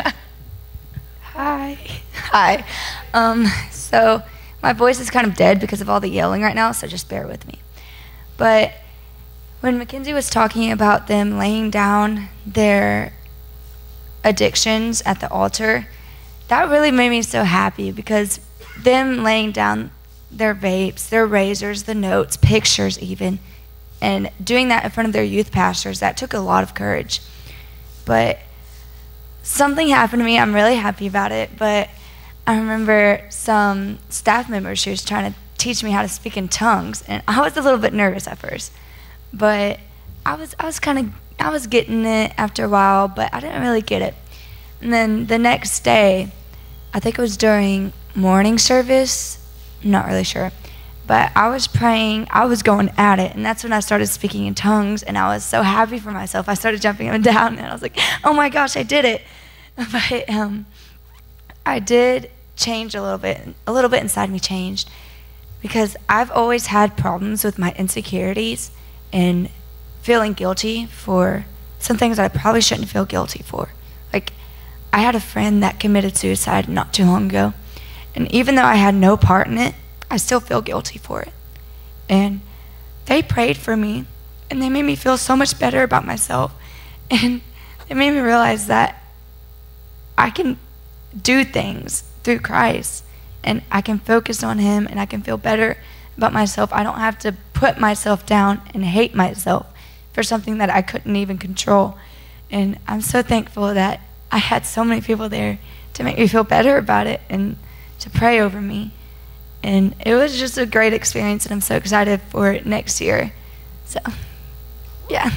Hi. So my voice is kind of dead because of all the yelling right now, so just bear with me. But when Mackenzie was talking about them laying down their addictions at the altar, that really made me so happy, because them laying down their vapes, their razors, the notes, pictures even, and doing that in front of their youth pastors, that took a lot of courage. But something happened to me. I'm really happy about it, but I remember some staff members, she was trying to teach me how to speak in tongues, and I was a little bit nervous at first. But I was getting it after a while, but I didn't really get it. And then the next day, I think it was during morning service, I'm not really sure, but I was praying, I was going at it, and that's when I started speaking in tongues, and I was so happy for myself. I started jumping up and down, and I was like, oh my gosh, I did it. But I did change a little bit inside me changed, because I've always had problems with my insecurities and feeling guilty for some things that I probably shouldn't feel guilty for. Like, I had a friend that committed suicide not too long ago, and even though I had no part in it, I still feel guilty for it. And they prayed for me, and they made me feel so much better about myself, and it made me realize that I can do things through Christ, and I can focus on Him, and I can feel better about myself. I don't have to put myself down and hate myself for something that I couldn't even control. And I'm so thankful that I had so many people there to make me feel better about it and to pray over me. And it was just a great experience, and I'm so excited for it next year. So, yeah.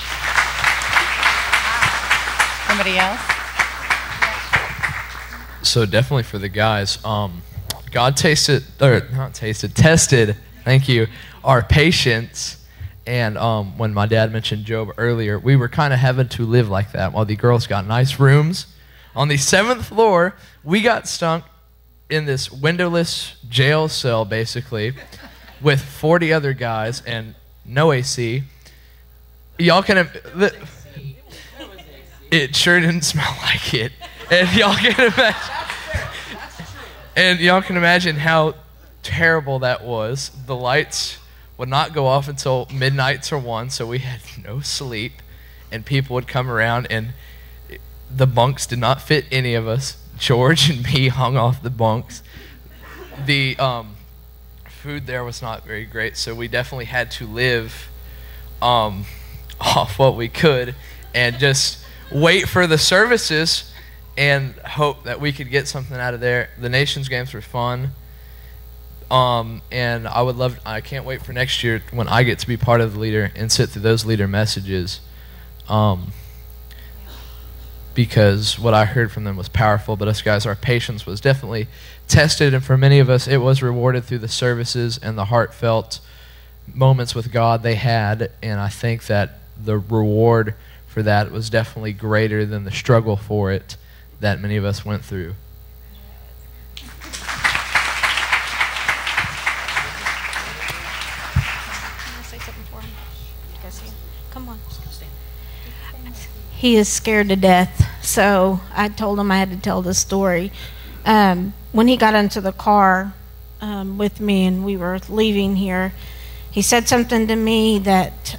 Somebody else? So definitely for the guys, God tested, thank you, our patience. And when my dad mentioned Job earlier, we were kind of having to live like that while the girls got nice rooms. On the 7th floor, we got stunk in this windowless jail cell, basically, with 40 other guys and no AC. Y'all can... It sure didn't smell like it. And y'all can imagine how terrible that was. The lights would not go off until midnight or 1, so we had no sleep, and people would come around, and the bunks did not fit any of us. George and me hung off the bunks. The food there was not very great, so we definitely had to live off what we could and just wait for the services and hope that we could get something out of there. The Nations games were fun. And I can't wait for next year when I get to be part of the leader and sit through those leader messages. Because what I heard from them was powerful, but us guys, our patience was definitely tested, and for many of us, it was rewarded through the services and the heartfelt moments with God they had, and I think that the reward for that was definitely greater than the struggle for it that many of us went through. He is scared to death, so I told him I had to tell the story. When he got into the car with me and we were leaving here, he said something to me that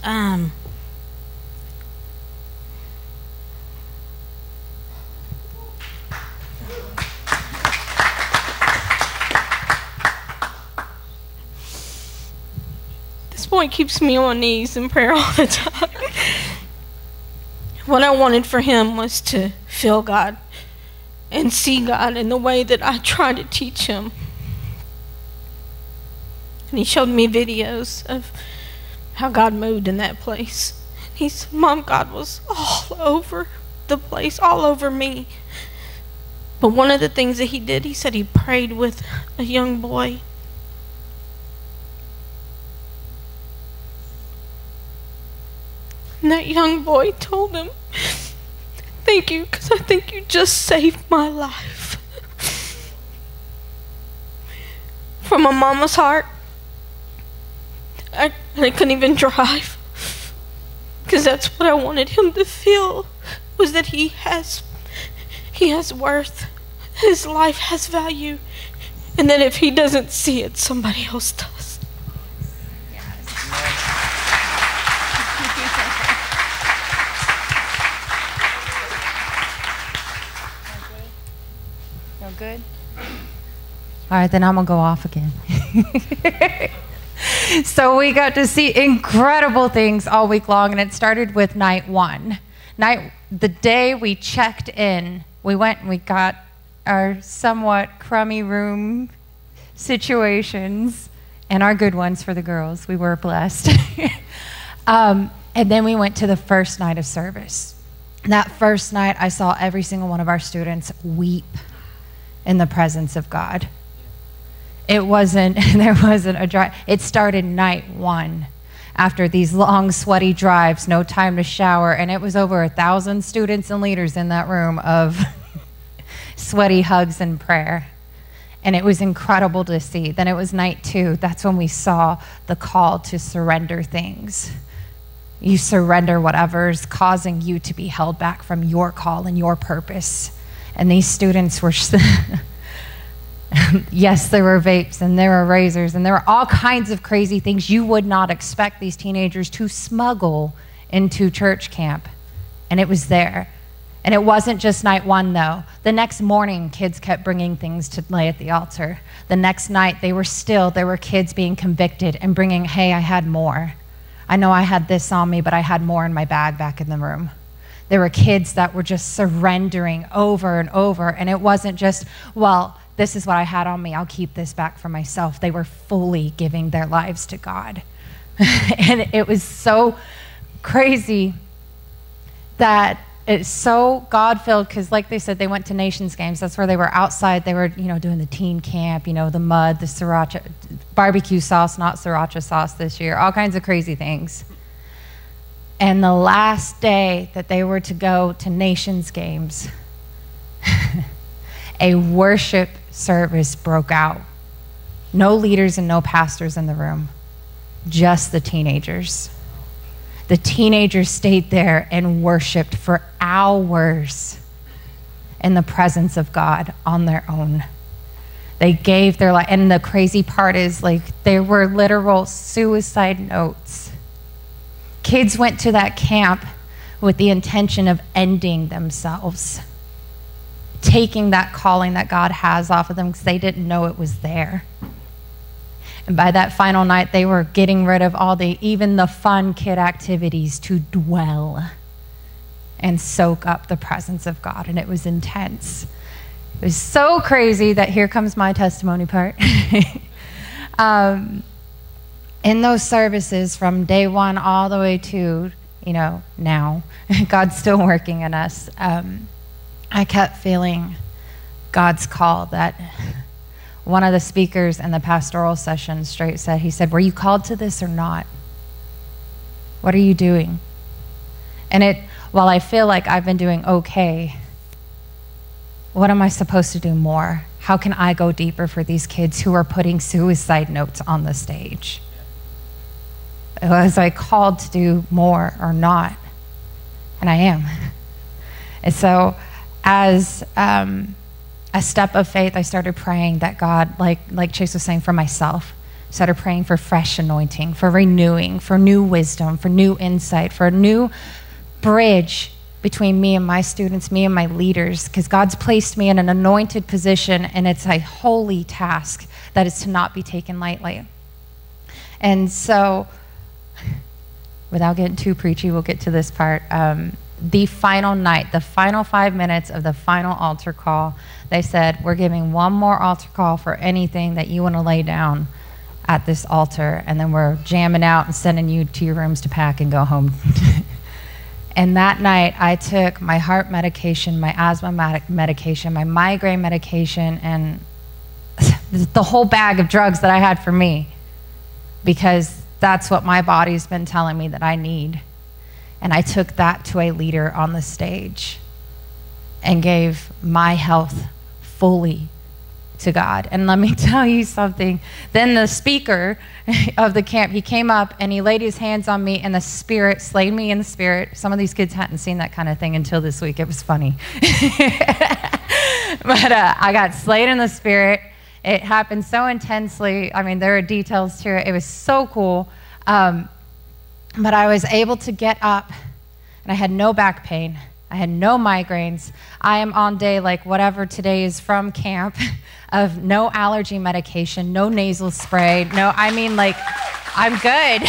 this boy keeps me on my knees in prayer all the time. what I wanted for him was to feel God and see God in the way that I try to teach him. And he showed me videos of how God moved in that place. He said, Mom, God was all over the place, all over me. But one of the things that he did, he said he prayed with a young boy. And that young boy told him, thank you, because I think you just saved my life. From a mama's heart, I couldn't even drive. Because that's what I wanted him to feel, was that he has worth. His life has value. And that if he doesn't see it, somebody else does. No good? All right, then I'm going to go off again. So we got to see incredible things all week long, and it started with night one. The day we checked in, we went and we got our somewhat crummy room situations and our good ones for the girls. We were blessed. And then we went to the first night of service. That first night, I saw every single one of our students weep in the presence of God. There wasn't a drive. It started night one after these long, sweaty drives, no time to shower, and it was over 1,000 students and leaders in that room of sweaty hugs and prayer. And it was incredible to see. Then it was night two. That's when we saw the call to surrender things. You surrender whatever's causing you to be held back from your call and your purpose. And these students were... Yes, there were vapes and there were razors and there were all kinds of crazy things you would not expect these teenagers to smuggle into church camp. And it was there. And it wasn't just night one, though. The next morning, kids kept bringing things to lay at the altar. The next night, there were kids being convicted and bringing, hey, I had more. I know I had this on me, but I had more in my bag back in the room. There were kids that were just surrendering over and over. And it wasn't just, well, this is what I had on me, I'll keep this back for myself. They were fully giving their lives to God. And it was so crazy that it's so God-filled, because like they said, they went to Nations Games. That's where they were outside. They were, doing the teen camp, the mud, the sriracha, barbecue sauce, not sriracha sauce this year, all kinds of crazy things. And the last day that they were to go to Nations Games, a worship service broke out. No leaders and no pastors in the room, just the teenagers. The teenagers stayed there and worshiped for hours in the presence of God on their own. They gave their life, and the crazy part is, there were literal suicide notes. Kids went to that camp with the intention of ending themselves, taking that calling that God has off of them because they didn't know it was there. And by that final night, they were getting rid of even the fun kid activities to dwell and soak up the presence of God. And it was intense. It was so crazy that here comes my testimony part. In those services from day one all the way to, now, God's still working in us. I kept feeling God's call. That one of the speakers in the pastoral session straight said, he said, were you called to this or not? What are you doing? And while I feel like I've been doing okay, what am I supposed to do more? How can I go deeper for these kids who are putting suicide notes on the stage? Was I called to do more or not? And I am. And so as a step of faith, I started praying that God, like Chase was saying, for myself, started praying for fresh anointing, for renewing, for new wisdom, for new insight, for a new bridge between me and my students, me and my leaders, because God's placed me in an anointed position, and it's a holy task that is to not be taken lightly. And so, without getting too preachy, we'll get to this part. the final night, the final 5 minutes of the final altar call, they said, we're giving one more altar call for anything that you want to lay down at this altar, and then we're jamming out and sending you to your rooms to pack and go home. And that night, I took my heart medication, my asthma medication, my migraine medication, and the whole bag of drugs that I had for me, because that's what my body's been telling me that I need. And I took that to a leader on the stage and gave my health fully to God. And let me tell you something. Then the speaker of the camp, he came up and he laid his hands on me, and the Spirit slayed me in the Spirit. Some of these kids hadn't seen that kind of thing until this week. It was funny. But I got slayed in the Spirit. It happened so intensely. I mean, there are details to it. It was so cool. But I was able to get up, and I had no back pain. I had no migraines. I am on day, like whatever today is from camp, of no allergy medication, no nasal spray. No, I mean, like, I'm good.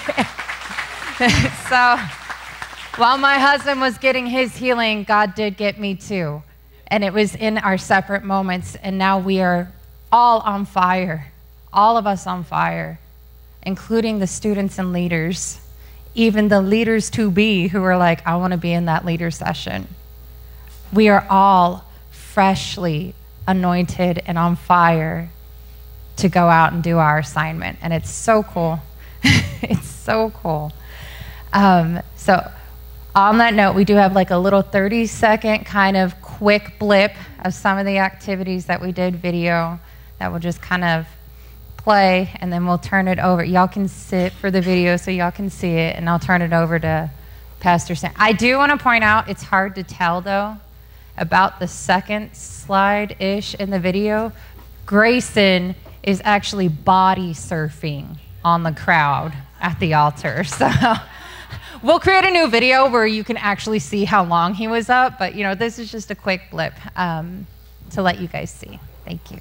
So while my husband was getting his healing, God did get me too. And it was in our separate moments. And now we are all on fire, all of us on fire, including the students and leaders. Even the leaders to be who are like, I want to be in that leader session. We are all freshly anointed and on fire to go out and do our assignment. And it's so cool. It's so cool. So on that note, we do have like a little 30-second kind of quick blip of some of the activities that we did video that will just kind of play, and then we'll turn it over. Y'all can sit for the video so y'all can see it, and I'll turn it over to Pastor Sam. I do want to point out, it's hard to tell though, about the second slide-ish in the video, Grayson is actually body surfing on the crowd at the altar. So we'll create a new video where you can actually see how long he was up, but you know, this is just a quick blip to let you guys see. Thank you.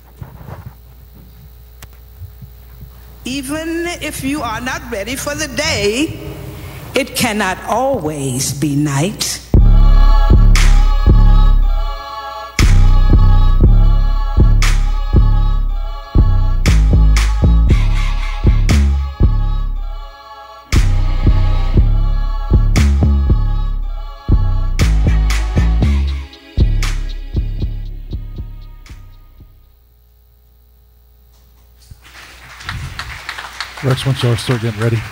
Even if you are not ready for the day, it cannot always be night. Rex, once y'all start getting ready.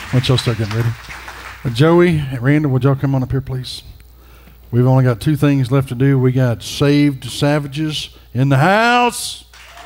Joey and Randall, would y'all come on up here, please? We've only got two things left to do. We got saved savages in the house.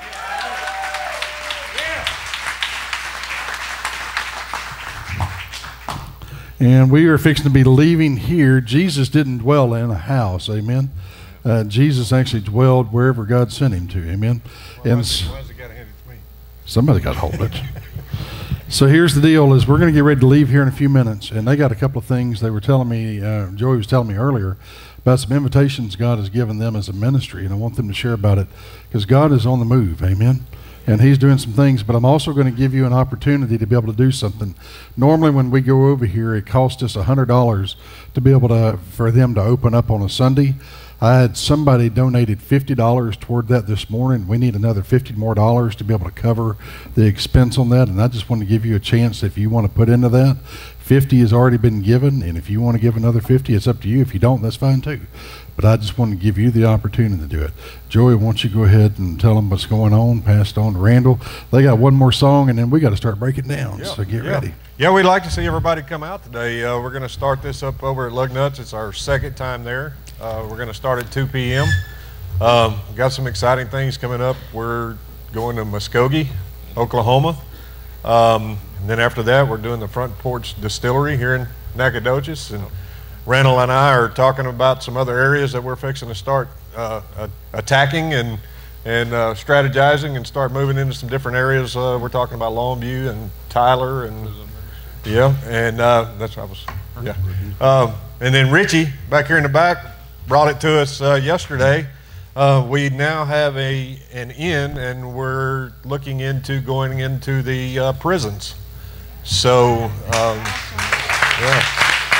And we are fixing to be leaving here. Jesus didn't dwell in a house, amen. Jesus actually dwelled wherever God sent him to, amen. Well, and somebody got to hold it. So here's the deal: is we're going to get ready to leave here in a few minutes, and they got a couple of things they were telling me. Joey was telling me earlier about some invitations God has given them as a ministry, and I want them to share about it because God is on the move, amen. And he's doing some things, but I'm also going to give you an opportunity to be able to do something. Normally when we go over here, it costs us $100 to be able to, for them to open up on a Sunday. I had somebody donated $50 toward that this morning. We need another $50 more to be able to cover the expense on that, and I just want to give you a chance if you want to put into that. 50 has already been given, and if you want to give another 50, it's up to you. If you don't, that's fine too. But I just want to give you the opportunity to do it. Joey, why don't you go ahead and tell them what's going on, pass it on to Randall. They got one more song, and then we got to start breaking down, so get ready. Yeah, we'd like to see everybody come out today. We're going to start this up over at Lug Nuts. It's our second time there. We're going to start at 2 p.m. Got some exciting things coming up. We're going to Muskogee, Oklahoma. And then after that, we're doing the Front Porch Distillery here in Nacogdoches. And Randall and I are talking about some other areas that we're fixing to start attacking and strategizing and start moving into some different areas. We're talking about Longview and Tyler and that's what I was. Yeah. And then Richie back here in the back brought it to us yesterday. We now have an inn, and we're looking into going into the prisons. So, yeah.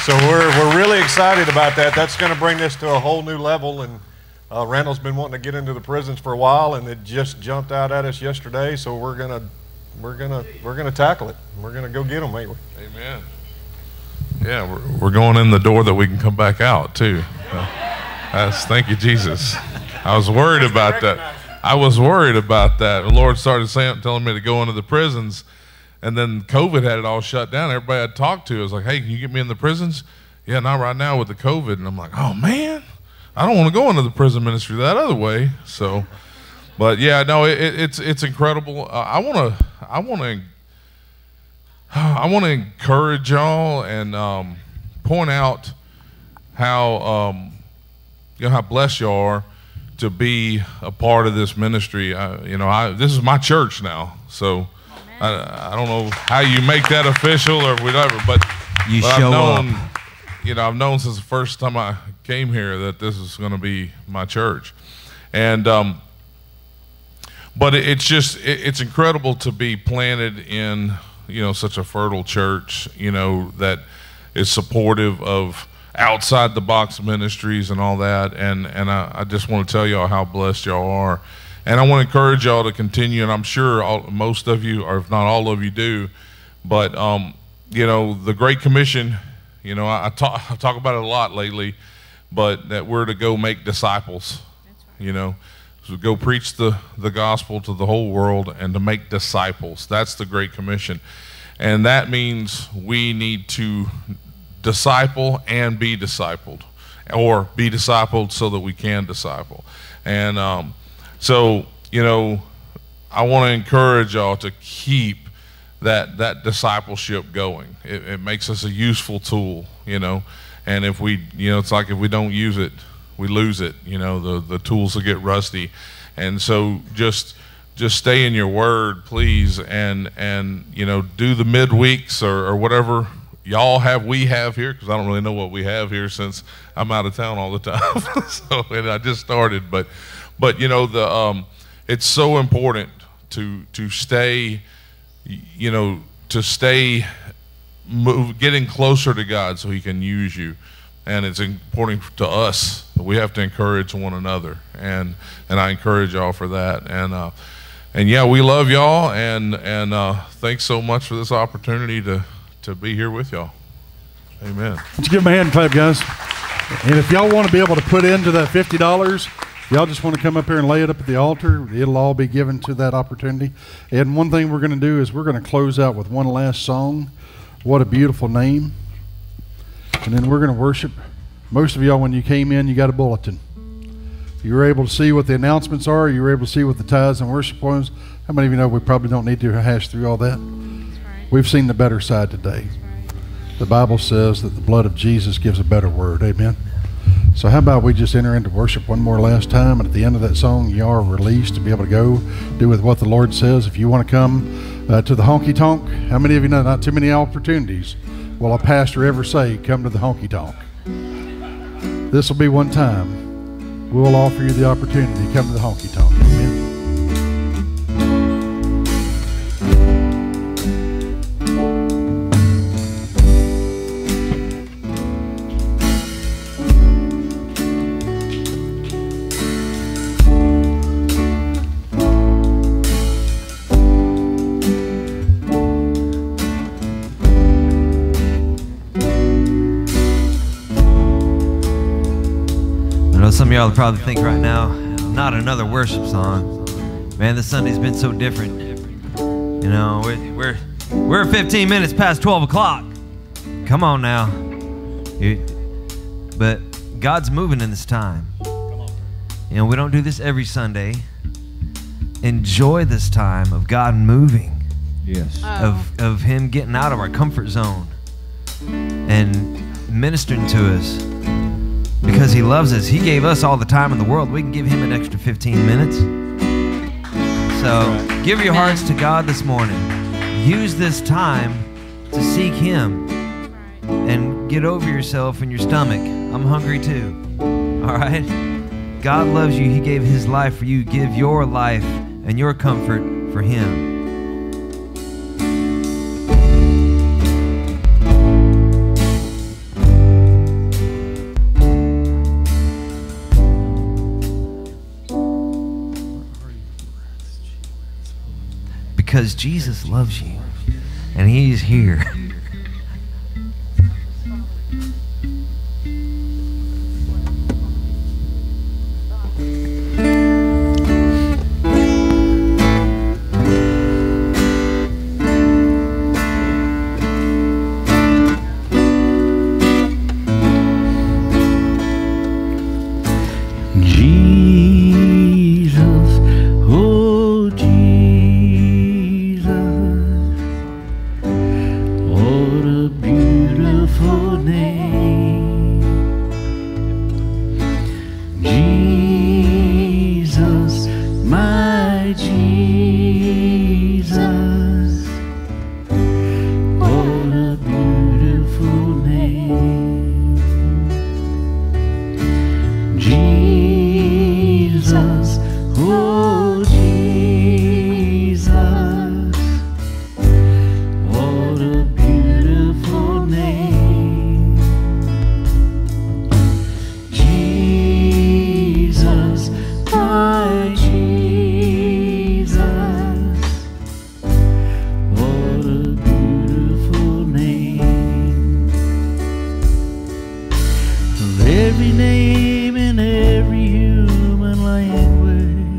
So we're really excited about that. That's going to bring this to a whole new level. And Randall's been wanting to get into the prisons for a while, and it just jumped out at us yesterday. So we're gonna tackle it. We're gonna go get them, ain't we? Amen. Yeah, we're going in the door that we can come back out too. Thank you, Jesus. I was worried about that. The Lord started telling me to go into the prisons, and then COVID had it all shut down. Everybody I'd talked to was like, "Hey, can you get me in the prisons?" Yeah, not right now with the COVID. And I'm like, "Oh man, I don't want to go into the prison ministry that other way." So, but yeah, no, it's incredible. I want to encourage y'all and point out how how blessed you are to be a part of this ministry. This is my church now, so I don't know how you make that official or whatever, but show up. I've known since the first time I came here that this is going to be my church, and but it's incredible to be planted in such a fertile church that is supportive of outside the box ministries and all that, and I just want to tell y'all how blessed y'all are, and I want to encourage y'all to continue, and I'm sure most of you, or if not all of you, do, but the Great Commission, I talk about it a lot lately, but that we're to go make disciples. So go preach the gospel to the whole world and to make disciples. That's the Great Commission, and that means we need to disciple and be discipled, or be discipled so that we can disciple. And so I want to encourage y'all to keep that discipleship going. It makes us a useful tool, and if we it's like if we don't use it, we lose it. The tools will get rusty, and so just stay in your word, please, and do the midweeks or whatever we have here, because I don't really know what we have here since I'm out of town all the time. And I just started, but it's so important to stay, getting closer to God so He can use you, and it's important to us. We have to encourage one another, and I encourage y'all for that, and yeah, we love y'all, and thanks so much for this opportunity to be here with y'all. Amen. Let's give them a hand clap, guys. And if y'all want to be able to put into that $50, y'all just want to come up here and lay it up at the altar, it'll all be given to that opportunity. And one thing we're going to do is we're going to close out with one last song, What a Beautiful Name. And then we're going to worship. Most of y'all, when you came in, you got a bulletin. You were able to see what the announcements are. You were able to see what the tithes and worship was. How many of you know we probably don't need to hash through all that? We've seen the better side today. The Bible says that the blood of Jesus gives a better word. Amen. So how about we just enter into worship one more last time, and at the end of that song, you are released to be able to go do with what the Lord says. If you want to come to the honky tonk, how many of you know not too many opportunities will a pastor ever say, come to the honky tonk? This will be one time. We will offer you the opportunity to come to the honky tonk. Amen. Some of y'all probably think right now, not another worship song. Man, this Sunday's been so different. We're 15 minutes past 12 o'clock. Come on now. But God's moving in this time. We don't do this every Sunday. Enjoy this time of God moving. Yes. Of Him getting out of our comfort zone and ministering to us. Because He loves us. He gave us all the time in the world. We can give Him an extra 15 minutes. So give your hearts to God this morning. Use this time to seek Him. And get over yourself and your stomach. I'm hungry too. All right? God loves you. He gave His life for you. Give your life and your comfort for Him. because Jesus loves you, and He's here. Jesus, oh Jesus, what a beautiful name. Jesus, my Jesus, what a beautiful name. Jesus, oh Jesus, what a beautiful name. Jesus, my Jesus, what a beautiful name. Of every name in every human language,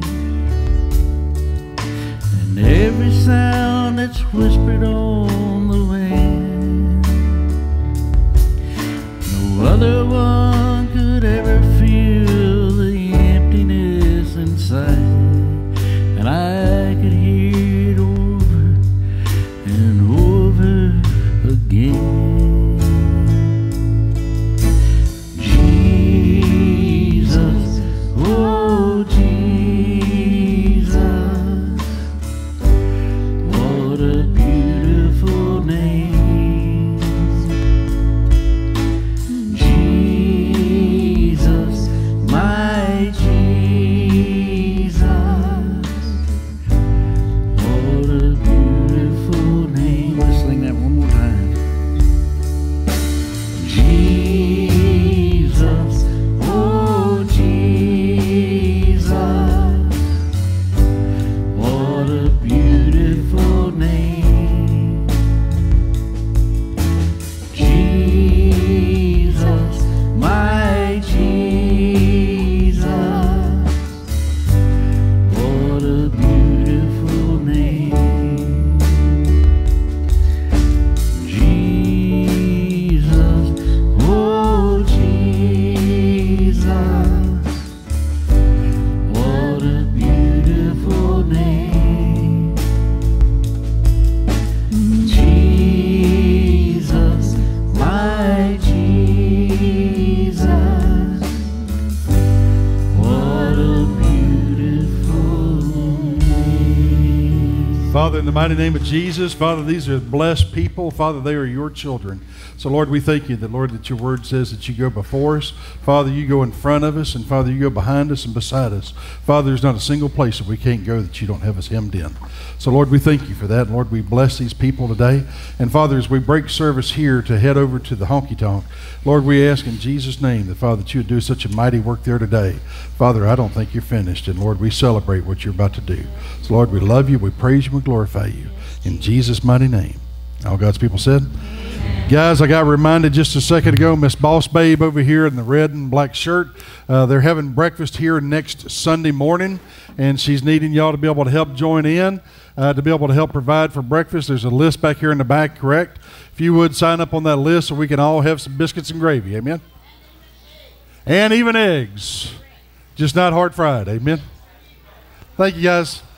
and every sound that's whispered on the wind, no other one could ever feel the emptiness inside, and I could hear it over and over again. Jesus, oh Jesus, what a beautiful name. Jesus, my Jesus, what a beautiful name. Let's sing that one more time. Jesus, oh Jesus, what a beautiful name. Jesus, my Jesus, what a beautiful name. Jesus, oh Jesus, what a beautiful name. Jesus, my Jesus, what a beautiful name. Father, in the mighty name of Jesus, Father, these are blessed people. Father, they are your children. So, Lord, we thank you that, Lord, that your word says that you go before us. Father, you go in front of us, and Father, you go behind us and beside us. Father, there's not a single place that we can't go that you don't have us hemmed in. So, Lord, we thank you for that. Lord, we bless these people today. And, Father, as we break service here to head over to the honky tonk, Lord, we ask in Jesus' name that, Father, that you would do such a mighty work there today. Father, I don't think you're finished. And, Lord, we celebrate what you're about to do. So, Lord, we love you, we praise you, we glorify you. In Jesus' mighty name. All God's people said. Guys, I got reminded just a second ago, Miss Boss Babe over here in the red and black shirt, they're having breakfast here next Sunday morning, and she's needing y'all to be able to help join in, to be able to help provide for breakfast. There's a list back here in the back, correct? If you would sign up on that list so we can all have some biscuits and gravy, amen? And even eggs, just not hard fried, amen? Thank you, guys.